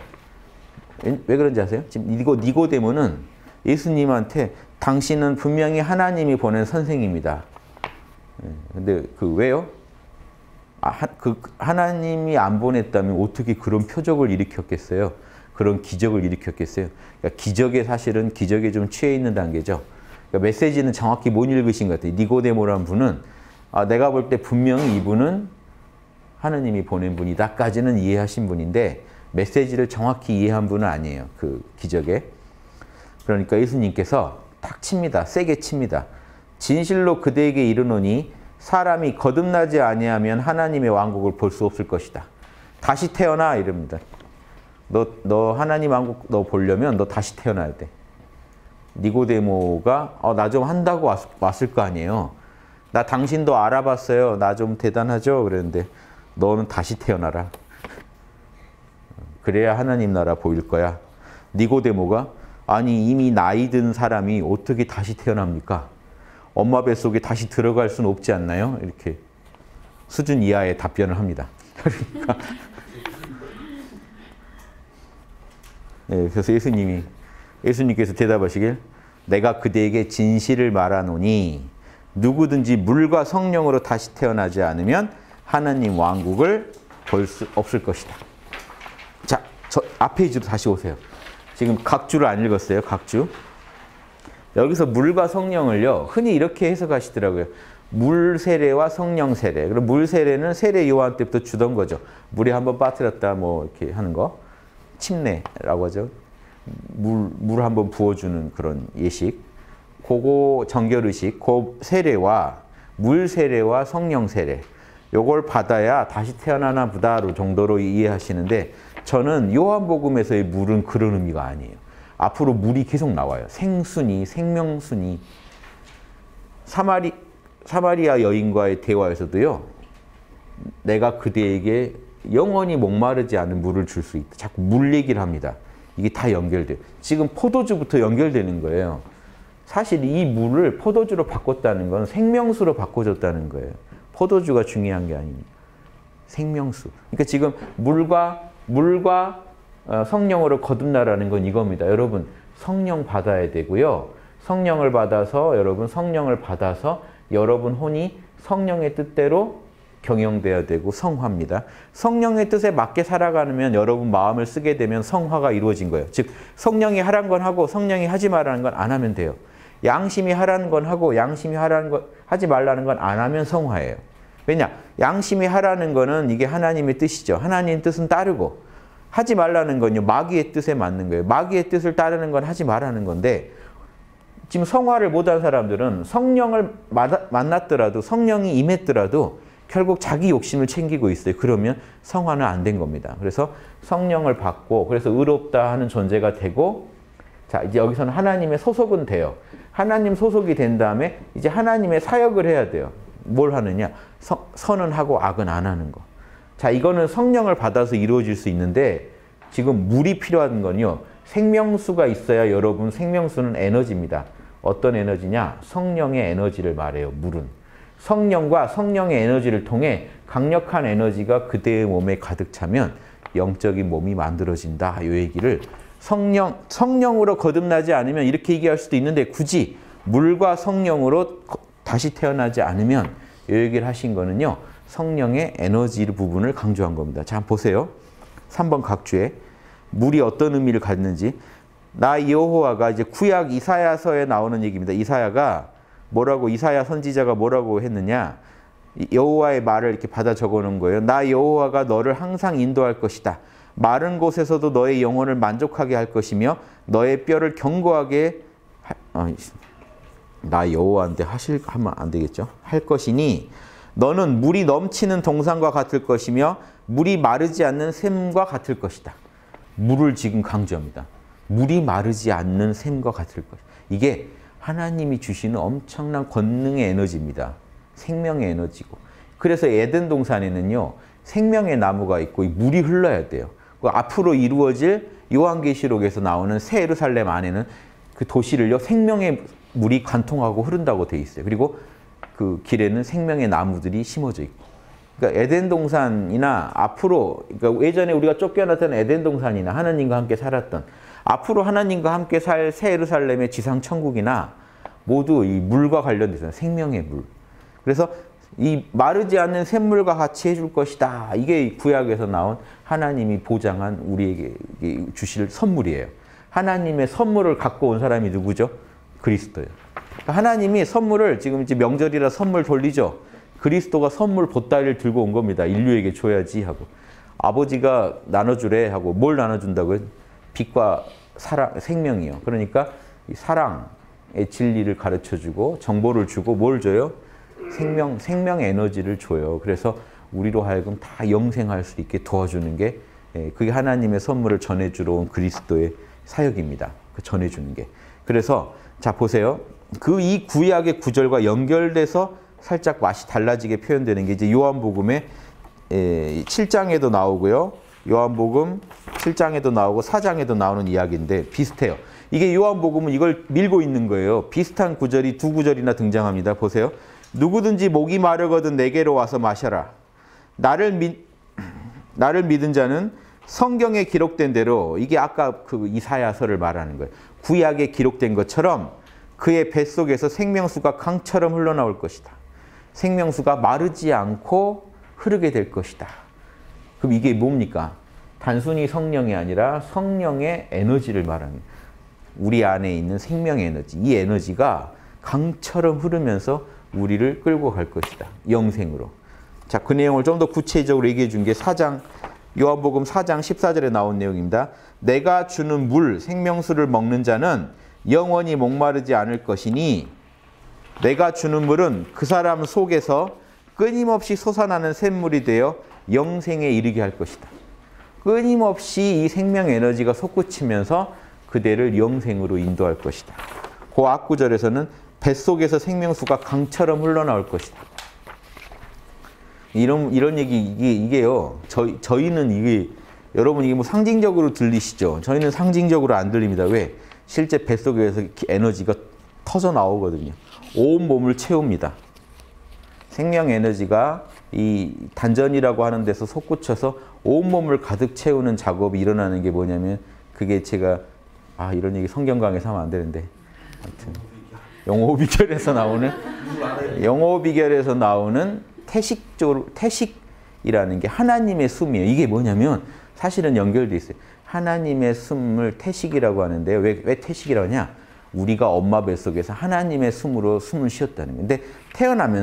Speaker 1: 왜 그런지 아세요? 지금 니고데모는 예수님한테 당신은 분명히 하나님이 보낸 선생입니다. 근데 왜요? 하나님이 안 보냈다면 어떻게 그런 표적을 일으켰겠어요? 그런 기적을 일으켰겠어요? 그러니까 기적에 사실은 기적에 좀 취해 있는 단계죠. 그러니까 메시지는 정확히 못 읽으신 것 같아요. 니고데모란 분은 내가 볼 때 분명히 이분은 하느님이 보낸 분이다까지는 이해하신 분인데 메시지를 정확히 이해한 분은 아니에요. 그 기적에. 그러니까 예수님께서 탁 칩니다. 세게 칩니다. 진실로 그대에게 이르노니 사람이 거듭나지 아니하면 하나님의 왕국을 볼 수 없을 것이다. 다시 태어나 이럽니다. 너 하나님 왕국 너 보려면 너 다시 태어나야 돼. 니고데모가 나 좀 한다고 왔을 거 아니에요. 나 당신도 알아봤어요. 나 좀 대단하죠? 그랬는데 너는 다시 태어나라. 그래야 하나님 나라 보일 거야. 니고데모가 아니 이미 나이 든 사람이 어떻게 다시 태어납니까? 엄마 뱃속에 다시 들어갈 수는 없지 않나요? 이렇게 수준 이하의 답변을 합니다. 그러니까 네, 그래서 예수님께서 대답하시길 내가 그대에게 진실을 말하노니 누구든지 물과 성령으로 다시 태어나지 않으면 하나님 왕국을 볼 수 없을 것이다. 자, 저 앞페이지로 다시 오세요. 지금 각주를 안 읽었어요. 각주. 여기서 물과 성령을요. 흔히 이렇게 해석하시더라고요. 물 세례와 성령 세례. 그럼 물 세례는 세례 요한 때부터 주던 거죠. 물에 한번 빠뜨렸다 뭐 이렇게 하는 거. 침례라고 하죠. 물 한번 부어주는 그런 예식. 그거 정결의식, 그 세례와 물 세례와 성령 세례. 요걸 받아야 다시 태어나나 보다 정도로 이해하시는데 저는 요한복음에서의 물은 그런 의미가 아니에요. 앞으로 물이 계속 나와요. 생수니, 생명수니. 사마리아 여인과의 대화에서도요. 내가 그대에게 영원히 목마르지 않은 물을 줄 수 있다. 자꾸 물 얘기를 합니다. 이게 다 연결돼요. 지금 포도주부터 연결되는 거예요. 사실 이 물을 포도주로 바꿨다는 건 생명수로 바꿔줬다는 거예요. 포도주가 중요한 게 아닙니다. 생명수. 그러니까 지금 물과 성령으로 거듭나라는 건 이겁니다. 여러분 성령 받아야 되고요. 성령을 받아서 여러분 혼이 성령의 뜻대로 경영돼야 되고 성화입니다. 성령의 뜻에 맞게 살아가면 여러분 마음을 쓰게 되면 성화가 이루어진 거예요. 즉 성령이 하라는 건 하고 성령이 하지 말라는 건 안 하면 돼요. 양심이 하라는 건 하고 양심이 하지 말라는 건 안 하면 성화예요. 왜냐? 양심이 하라는 거는 이게 하나님의 뜻이죠. 하나님의 뜻은 따르고 하지 말라는 건요. 마귀의 뜻에 맞는 거예요. 마귀의 뜻을 따르는 건 하지 말라는 건데 지금 성화를 못한 사람들은 성령을 만났더라도 성령이 임했더라도 결국 자기 욕심을 챙기고 있어요. 그러면 성화는 안 된 겁니다. 그래서 성령을 받고 그래서 의롭다 하는 존재가 되고 자 이제 여기서는 하나님의 소속은 돼요. 하나님 소속이 된 다음에 이제 하나님의 사역을 해야 돼요. 뭘 하느냐? 선은 하고 악은 안 하는 거. 자 이거는 성령을 받아서 이루어질 수 있는데 지금 물이 필요한 건요. 생명수가 있어야 여러분 생명수는 에너지입니다. 어떤 에너지냐? 성령의 에너지를 말해요. 물은. 성령과 성령의 에너지를 통해 강력한 에너지가 그대의 몸에 가득 차면 영적인 몸이 만들어진다. 이 얘기를 성령으로 거듭나지 않으면 이렇게 얘기할 수도 있는데 굳이 물과 성령으로 다시 태어나지 않으면 이 얘기를 하신 거는요. 성령의 에너지 부분을 강조한 겁니다. 자, 보세요. 3번 각주에 물이 어떤 의미를 갖는지. 나 여호와가 이제 구약 이사야서에 나오는 얘기입니다. 이사야가 뭐라고 이사야 선지자가 뭐라고 했느냐? 여호와의 말을 이렇게 받아 적어 놓은 거예요. 나 여호와가 너를 항상 인도할 것이다. 마른 곳에서도 너의 영혼을 만족하게 할 것이며 너의 뼈를 견고하게 나 여호와한테 하면 안 되겠죠? 할 것이니 너는 물이 넘치는 동산과 같을 것이며 물이 마르지 않는 샘과 같을 것이다. 물을 지금 강조합니다. 물이 마르지 않는 샘과 같을 것. 이게 하나님이 주시는 엄청난 권능의 에너지입니다. 생명의 에너지고. 그래서 에덴 동산에는요. 생명의 나무가 있고 물이 흘러야 돼요. 앞으로 이루어질 요한계시록에서 나오는 새 예루살렘 안에는 그 도시를요. 생명의 물이 관통하고 흐른다고 돼 있어요. 그리고 그 길에는 생명의 나무들이 심어져 있고. 그러니까 에덴 동산이나 앞으로 그러니까 예전에 우리가 쫓겨났던 에덴 동산이나 하나님과 함께 살았던 앞으로 하나님과 함께 살 새 예루살렘의 지상 천국이나 모두 이 물과 관련돼서 생명의 물. 그래서 이 마르지 않는 샘물과 같이 해줄 것이다. 이게 구약에서 나온 하나님이 보장한 우리에게 주실 선물이에요. 하나님의 선물을 갖고 온 사람이 누구죠? 그리스도예요. 그러니까 하나님이 선물을 지금 이제 명절이라 선물 돌리죠. 그리스도가 선물 보따리를 들고 온 겁니다. 인류에게 줘야지 하고. 아버지가 나눠주래 하고 뭘 나눠준다고요? 빛과 사랑, 생명이요. 그러니까 이 사랑의 진리를 가르쳐주고 정보를 주고 뭘 줘요? 생명 에너지를 줘요. 그래서 우리로 하여금 다 영생할 수 있게 도와주는 게 그게 하나님의 선물을 전해주러 온 그리스도의 사역입니다. 그 전해주는 게. 그래서 자 보세요. 그 이 구약의 구절과 연결돼서 살짝 맛이 달라지게 표현되는 게 이제 요한복음의 7장에도 나오고요. 요한복음 7장에도 나오고 4장에도 나오는 이야기인데 비슷해요. 이게 요한복음은 이걸 밀고 있는 거예요. 비슷한 구절이 두 구절이나 등장합니다. 보세요. 누구든지 목이 마르거든 내게로 와서 마셔라. 나를 믿은 자는 성경에 기록된 대로 이게 아까 그 이사야서를 말하는 거예요. 구약에 기록된 것처럼 그의 뱃속에서 생명수가 강처럼 흘러나올 것이다. 생명수가 마르지 않고 흐르게 될 것이다. 그럼 이게 뭡니까? 단순히 성령이 아니라 성령의 에너지를 말하는 거예요. 우리 안에 있는 생명의 에너지. 이 에너지가 강처럼 흐르면서 우리를 끌고 갈 것이다. 영생으로. 자, 그 내용을 좀 더 구체적으로 얘기해 준 게 4장, 요한복음 4장 14절에 나온 내용입니다. 내가 주는 물, 생명수를 먹는 자는 영원히 목마르지 않을 것이니 내가 주는 물은 그 사람 속에서 끊임없이 솟아나는 샘물이 되어 영생에 이르게 할 것이다. 끊임없이 이 생명 에너지가 솟구치면서 그대를 영생으로 인도할 것이다. 그 앞구절에서는 뱃속에서 생명수가 강처럼 흘러나올 것이다. 이런 얘기 이게요. 저희는 이게 여러분 이게 뭐 상징적으로 들리시죠? 저희는 상징적으로 안 들립니다. 왜? 실제 뱃속에서 에너지가 터져 나오거든요. 온 몸을 채웁니다. 생명 에너지가 이 단전이라고 하는 데서 솟구쳐서 온몸을 가득 채우는 작업이 일어나는 게 뭐냐면 그게 제가 이런 얘기 성경 강의에서 하면 안 되는데 아무튼 영호 비결에서 나오는 태식이라는 게 하나님의 숨이에요. 이게 뭐냐면 사실은 연결돼 있어요. 하나님의 숨을 태식이라고 하는데요. 왜 태식이라고 하냐? 우리가 엄마 뱃속에서 하나님의 숨으로 숨을 쉬었다는 거예요. 근데 태어나면서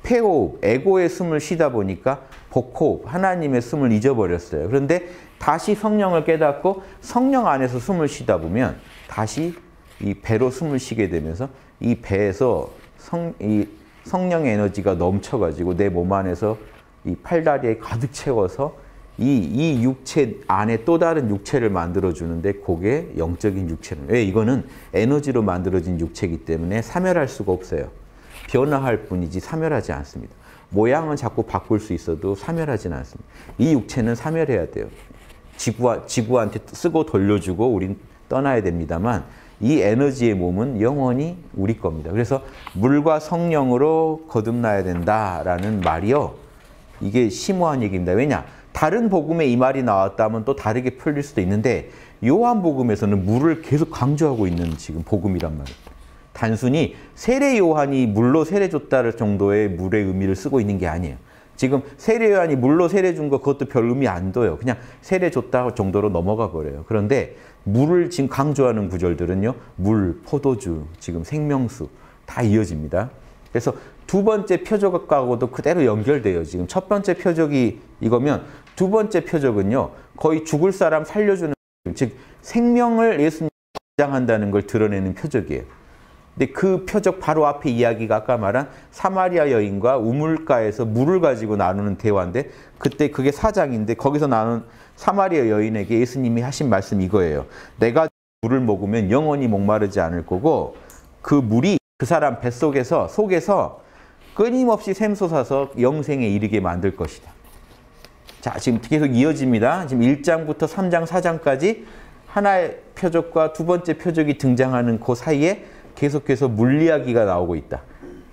Speaker 1: 폐호흡, 에고의 숨을 쉬다 보니까 복호흡, 하나님의 숨을 잊어버렸어요. 그런데 다시 성령을 깨닫고 성령 안에서 숨을 쉬다 보면 다시 이 배로 숨을 쉬게 되면서 이 배에서 이 성령의 에너지가 넘쳐가지고 내 몸 안에서 이 팔다리에 가득 채워서 이 육체 안에 또 다른 육체를 만들어주는데 그게 영적인 육체는. 왜? 이거는 에너지로 만들어진 육체이기 때문에 사멸할 수가 없어요. 변화할 뿐이지 사멸하지 않습니다. 모양은 자꾸 바꿀 수 있어도 사멸하지는 않습니다. 이 육체는 사멸해야 돼요. 지구한테 쓰고 돌려주고 우린 떠나야 됩니다만 이 에너지의 몸은 영원히 우리 겁니다. 그래서 물과 성령으로 거듭나야 된다라는 말이요. 이게 심오한 얘기입니다. 왜냐? 다른 복음에 이 말이 나왔다면 또 다르게 풀릴 수도 있는데 요한복음에서는 물을 계속 강조하고 있는 지금 복음이란 말이에요. 단순히 세례 요한이 물로 세례 줬다를 정도의 물의 의미를 쓰고 있는 게 아니에요. 지금 세례 요한이 물로 세례 준 거 그것도 별 의미 안 둬요. 그냥 세례 줬다 정도로 넘어가 버려요. 그런데 물을 지금 강조하는 구절들은요. 물, 포도주, 지금 생명수 다 이어집니다. 그래서 두 번째 표적하고도 그대로 연결돼요. 지금 첫 번째 표적이 이거면 두 번째 표적은요. 거의 죽을 사람 살려주는, 즉 생명을 예수님이 주장한다는 걸 드러내는 표적이에요. 근데 그 표적 바로 앞에 이야기가 아까 말한 사마리아 여인과 우물가에서 물을 가지고 나누는 대화인데 그때 그게 4장인데 거기서 나눈 사마리아 여인에게 예수님이 하신 말씀 이거예요. 내가 물을 먹으면 영원히 목마르지 않을 거고 그 물이 그 사람 뱃속에서 끊임없이 샘솟아서 영생에 이르게 만들 것이다. 자, 지금 계속 이어집니다. 지금 1장부터 3장, 4장까지 하나의 표적과 두 번째 표적이 등장하는 그 사이에 계속해서 물 이야기가 나오고 있다.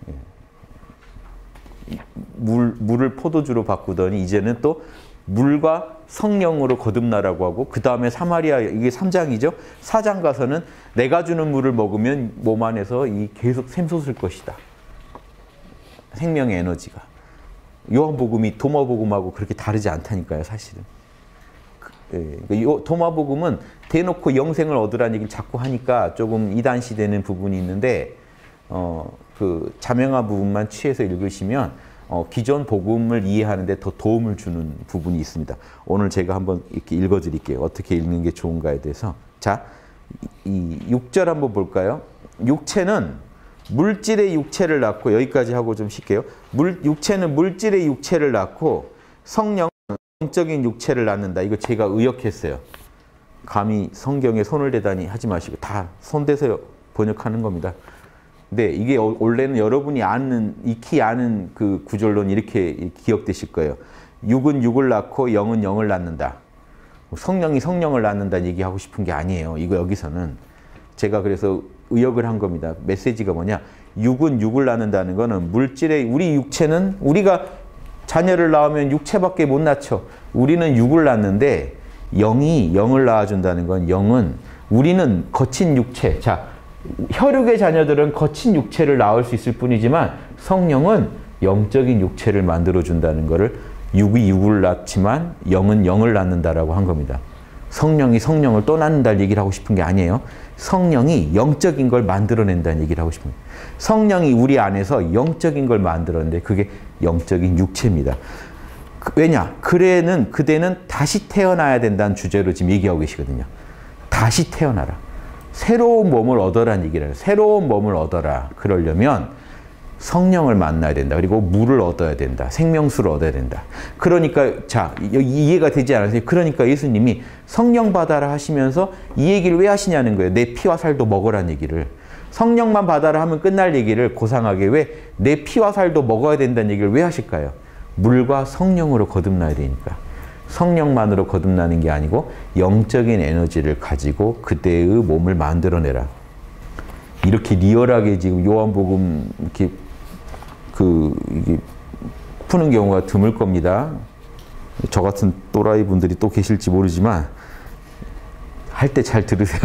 Speaker 1: 물을 포도주로 바꾸더니 이제는 또 물과 성령으로 거듭나라고 하고 그 다음에 사마리아, 이게 3장이죠. 4장 가서는 내가 주는 물을 먹으면 몸 안에서 계속 샘솟을 것이다. 생명의 에너지가. 요한복음이 도마복음하고 그렇게 다르지 않다니까요, 사실은. 도마복음은 대놓고 영생을 얻으라는 얘기를 자꾸 하니까 조금 이단시되는 부분이 있는데 그 자명한 부분만 취해서 읽으시면 기존 복음을 이해하는 데 더 도움을 주는 부분이 있습니다. 오늘 제가 한번 이렇게 읽어드릴게요. 어떻게 읽는 게 좋은가에 대해서. 자, 이 6절 한번 볼까요? 육체는 물질의 육체를 낳고, 여기까지 하고 좀 쉴게요. 육체는 물질의 육체를 낳고 성령은 영적인 육체를 낳는다. 이거 제가 의역했어요. 감히 성경에 손을 대다니 하지 마시고 다 손대서 번역하는 겁니다. 근데 이게 원래는 여러분이 익히 아는 그 구절론 이렇게 기억되실 거예요. 육은 육을 낳고 영은 영을 낳는다. 성령이 성령을 낳는다는 얘기하고 싶은 게 아니에요. 이거 여기서는. 제가 그래서 의역을 한 겁니다. 메시지가 뭐냐. 육은 육을 낳는다는 거는 물질의, 우리 육체는 우리가 자녀를 낳으면 육체밖에 못 낳죠. 우리는 육을 낳는데 영이 영을 낳아준다는 건, 영은, 우리는 거친 육체. 자, 혈육의 자녀들은 거친 육체를 낳을 수 있을 뿐이지만 성령은 영적인 육체를 만들어준다는 것을 육이 육을 낳지만 영은 영을 낳는다라고 한 겁니다. 성령이 성령을 또 낳는다는 얘기를 하고 싶은 게 아니에요. 성령이 영적인 걸 만들어낸다는 얘기를 하고 싶은 거예요. 성령이 우리 안에서 영적인 걸 만들었는데 그게 영적인 육체입니다. 왜냐? 그대는 다시 태어나야 된다는 주제로 지금 얘기하고 계시거든요. 다시 태어나라. 새로운 몸을 얻어라는 얘기를 해요. 새로운 몸을 얻어라. 그러려면 성령을 만나야 된다. 그리고 물을 얻어야 된다. 생명수를 얻어야 된다. 그러니까 자, 이해가 되지 않으세요? 그러니까 예수님이 성령 받아라 하시면서 이 얘기를 왜 하시냐는 거예요. 내 피와 살도 먹으라는 얘기를. 성령만 받아라 하면 끝날 얘기를 고상하게 왜 내 피와 살도 먹어야 된다는 얘기를 왜 하실까요? 물과 성령으로 거듭나야 되니까. 성령만으로 거듭나는 게 아니고 영적인 에너지를 가지고 그때의 몸을 만들어내라. 이렇게 리얼하게 지금 요한복음 이렇게 이게 푸는 경우가 드물 겁니다. 저 같은 또라이 분들이 또 계실지 모르지만 할 때 잘 들으세요.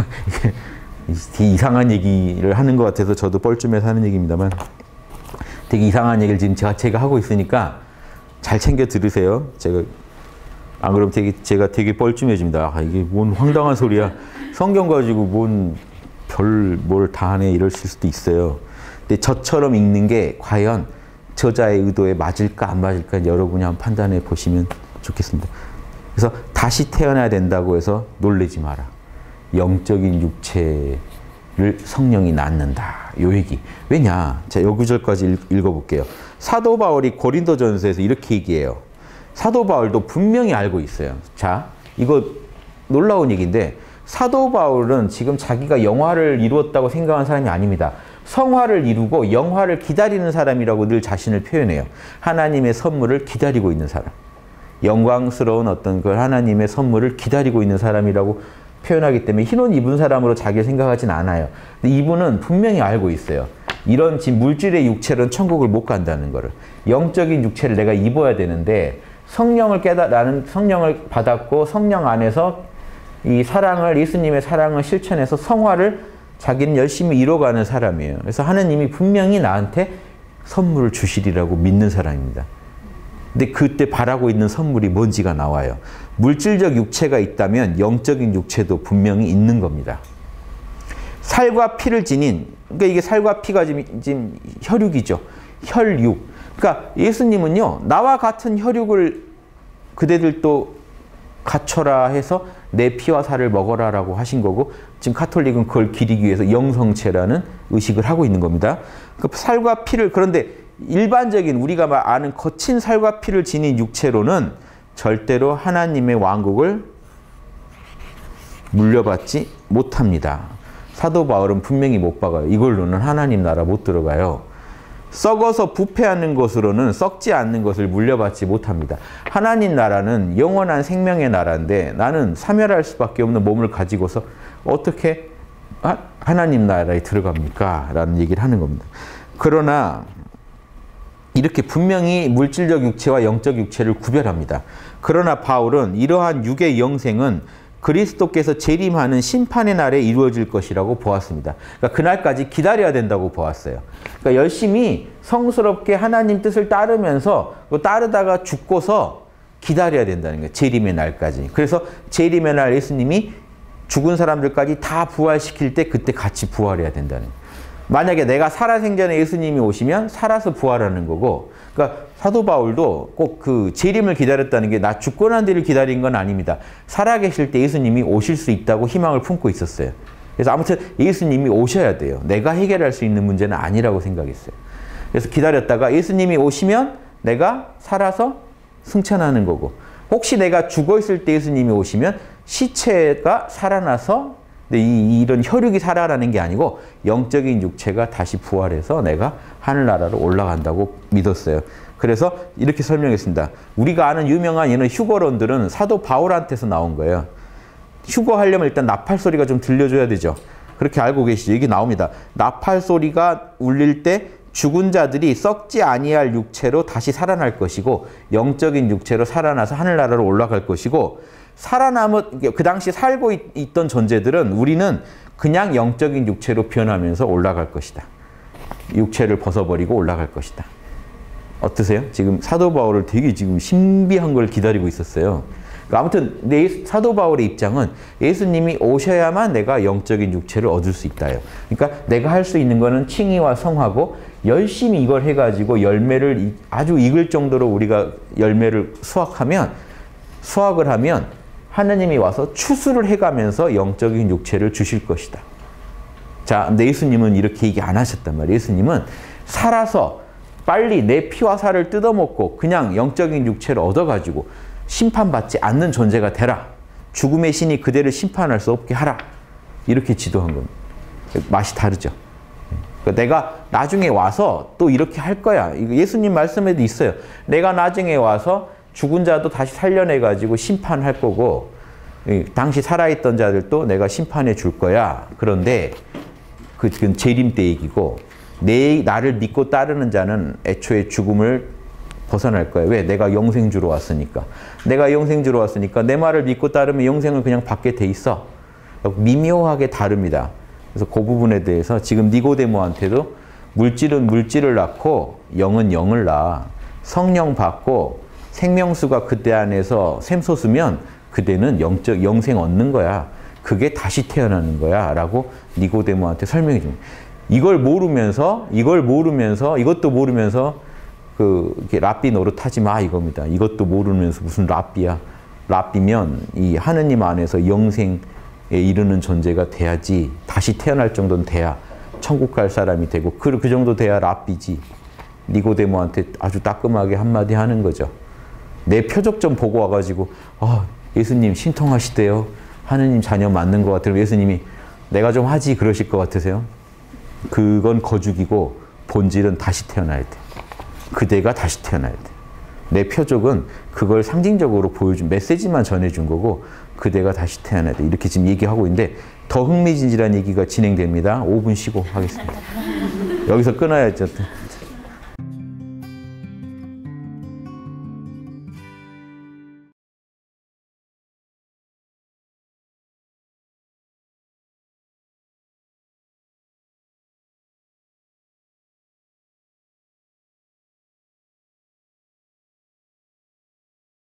Speaker 1: 되게 이상한 얘기를 하는 것 같아서 저도 뻘쭘해서 하는 얘기입니다만 되게 이상한 얘기를 지금 제가 하고 있으니까 잘 챙겨 들으세요. 안 그러면 제가 되게 뻘쭘해집니다. 아, 이게 뭔 황당한 소리야. 성경 가지고 뭘 다 하네 이럴 수도 있어요. 근데 저처럼 읽는 게 과연 저자의 의도에 맞을까 안 맞을까 여러분이 한번 판단해 보시면 좋겠습니다. 그래서 다시 태어나야 된다고 해서 놀라지 마라. 영적인 육체를 성령이 낳는다. 요 얘기. 왜냐? 자, 요 구절까지 읽어볼게요. 사도 바울이 고린도전서에서 이렇게 얘기해요. 사도 바울도 분명히 알고 있어요. 자, 이거 놀라운 얘기인데 사도 바울은 지금 자기가 영화를 이루었다고 생각하는 사람이 아닙니다. 성화를 이루고 영화를 기다리는 사람이라고 늘 자신을 표현해요. 하나님의 선물을 기다리고 있는 사람. 영광스러운 어떤 그 하나님의 선물을 기다리고 있는 사람이라고 표현하기 때문에 흰 옷 입은 사람으로 자기를 생각하진 않아요. 근데 이분은 분명히 알고 있어요. 이런 물질의 육체로는 천국을 못 간다는 거를. 영적인 육체를 내가 입어야 되는데 나는 성령을 받았고 성령 안에서 이 사랑을, 예수님의 사랑을 실천해서 성화를 자기는 열심히 이뤄가는 사람이에요. 그래서 하느님이 분명히 나한테 선물을 주시리라고 믿는 사람입니다. 근데 그때 바라고 있는 선물이 뭔지가 나와요. 물질적 육체가 있다면 영적인 육체도 분명히 있는 겁니다. 살과 피를 지닌, 그러니까 이게 살과 피가 지금 혈육이죠. 혈육. 그러니까 예수님은요, 나와 같은 혈육을 그대들도 갖춰라 해서 내 피와 살을 먹어라라고 하신 거고, 지금 카톨릭은 그걸 기리기 위해서 영성체라는 의식을 하고 있는 겁니다. 그 살과 피를, 그런데 일반적인 우리가 아는 거친 살과 피를 지닌 육체로는 절대로 하나님의 왕국을 물려받지 못합니다. 사도 바울은 분명히 못 박아요. 이걸로는 하나님 나라 못 들어가요. 썩어서 부패하는 것으로는 썩지 않는 것을 물려받지 못합니다. 하나님 나라는 영원한 생명의 나라인데 나는 사멸할 수밖에 없는 몸을 가지고서 어떻게 하나님 나라에 들어갑니까? 라는 얘기를 하는 겁니다. 그러나 이렇게 분명히 물질적 육체와 영적 육체를 구별합니다. 그러나 바울은 이러한 육의 영생은 그리스도께서 재림하는 심판의 날에 이루어질 것이라고 보았습니다. 그러니까 그날까지 기다려야 된다고 보았어요. 그러니까 열심히 성스럽게 하나님 뜻을 따르면서 따르다가 죽고서 기다려야 된다는 거예요. 재림의 날까지. 그래서 재림의 날 예수님이 죽은 사람들까지 다 부활시킬 때 그때 같이 부활해야 된다는 거예요. 만약에 내가 살아생전에 예수님이 오시면 살아서 부활하는 거고, 그러니까 사도 바울도 꼭 그 재림을 기다렸다는 게 나 죽고 난 뒤를 기다린 건 아닙니다. 살아계실 때 예수님이 오실 수 있다고 희망을 품고 있었어요. 그래서 아무튼 예수님이 오셔야 돼요. 내가 해결할 수 있는 문제는 아니라고 생각했어요. 그래서 기다렸다가 예수님이 오시면 내가 살아서 승천하는 거고, 혹시 내가 죽어 있을 때 예수님이 오시면 시체가 살아나서, 이런 혈육이 살아나는 게 아니고 영적인 육체가 다시 부활해서 내가 하늘나라로 올라간다고 믿었어요. 그래서 이렇게 설명했습니다. 우리가 아는 유명한 이런 휴거론들은 사도 바울한테서 나온 거예요. 휴거하려면 일단 나팔 소리가 좀 들려줘야 되죠. 그렇게 알고 계시죠? 여기 나옵니다. 나팔 소리가 울릴 때 죽은 자들이 썩지 아니할 육체로 다시 살아날 것이고 영적인 육체로 살아나서 하늘나라로 올라갈 것이고, 그 당시 살고 있던 존재들은 우리는 그냥 영적인 육체로 변하면서 올라갈 것이다. 육체를 벗어버리고 올라갈 것이다. 어떠세요? 지금 사도 바울을 되게 지금 신비한 걸 기다리고 있었어요. 아무튼 사도 바울의 입장은 예수님이 오셔야만 내가 영적인 육체를 얻을 수 있다요. 그러니까 내가 할 수 있는 거는 칭의와 성하고 열심히 이걸 해가지고 열매를 아주 익을 정도로 우리가 열매를 수확을 하면 하느님이 와서 추수를 해가면서 영적인 육체를 주실 것이다. 자, 근데 예수님은 이렇게 얘기 안 하셨단 말이에요. 예수님은 살아서 빨리 내 피와 살을 뜯어먹고 그냥 영적인 육체를 얻어가지고 심판받지 않는 존재가 되라. 죽음의 신이 그대를 심판할 수 없게 하라. 이렇게 지도한 겁니다. 맛이 다르죠. 그러니까 내가 나중에 와서 또 이렇게 할 거야. 예수님 말씀에도 있어요. 내가 나중에 와서 죽은 자도 다시 살려내가지고 심판할 거고, 당시 살아있던 자들도 내가 심판해 줄 거야. 그런데 그건 재림 때 얘기고, 나를 믿고 따르는 자는 애초에 죽음을 벗어날 거야. 왜? 내가 영생 주러 왔으니까. 내가 영생 주러 왔으니까 내 말을 믿고 따르면 영생을 그냥 받게 돼 있어. 미묘하게 다릅니다. 그래서 그 부분에 대해서 지금 니고데모한테도 물질은 물질을 낳고 영은 영을 낳아. 성령 받고 생명수가 그대 안에서 샘솟으면 그대는 영생 얻는 거야. 그게 다시 태어나는 거야. 라고 니고데모한테 설명해 줍니다. 이것도 모르면서 이렇게 랍비 노릇하지 마 이겁니다. 이것도 모르면서 무슨 랍비야. 랍비면 이 하느님 안에서 영생에 이르는 존재가 돼야지, 다시 태어날 정도는 돼야 천국 갈 사람이 되고, 그 정도 돼야 랍비지. 니고데모한테 아주 따끔하게 한마디 하는 거죠. 내 표적 좀 보고 와가지고 예수님 신통하시대요. 하느님 자녀 맞는 것 같아요. 예수님이 내가 좀 하지 그러실 것 같으세요? 그건 거죽이고 본질은 다시 태어나야 돼. 그대가 다시 태어나야 돼. 내 표적은 그걸 상징적으로 보여준 메시지만 전해준 거고, 그대가 다시 태어나야 돼. 이렇게 지금 얘기하고 있는데 더 흥미진진한 얘기가 진행됩니다. 5분 쉬고 하겠습니다. 여기서 끊어야죠.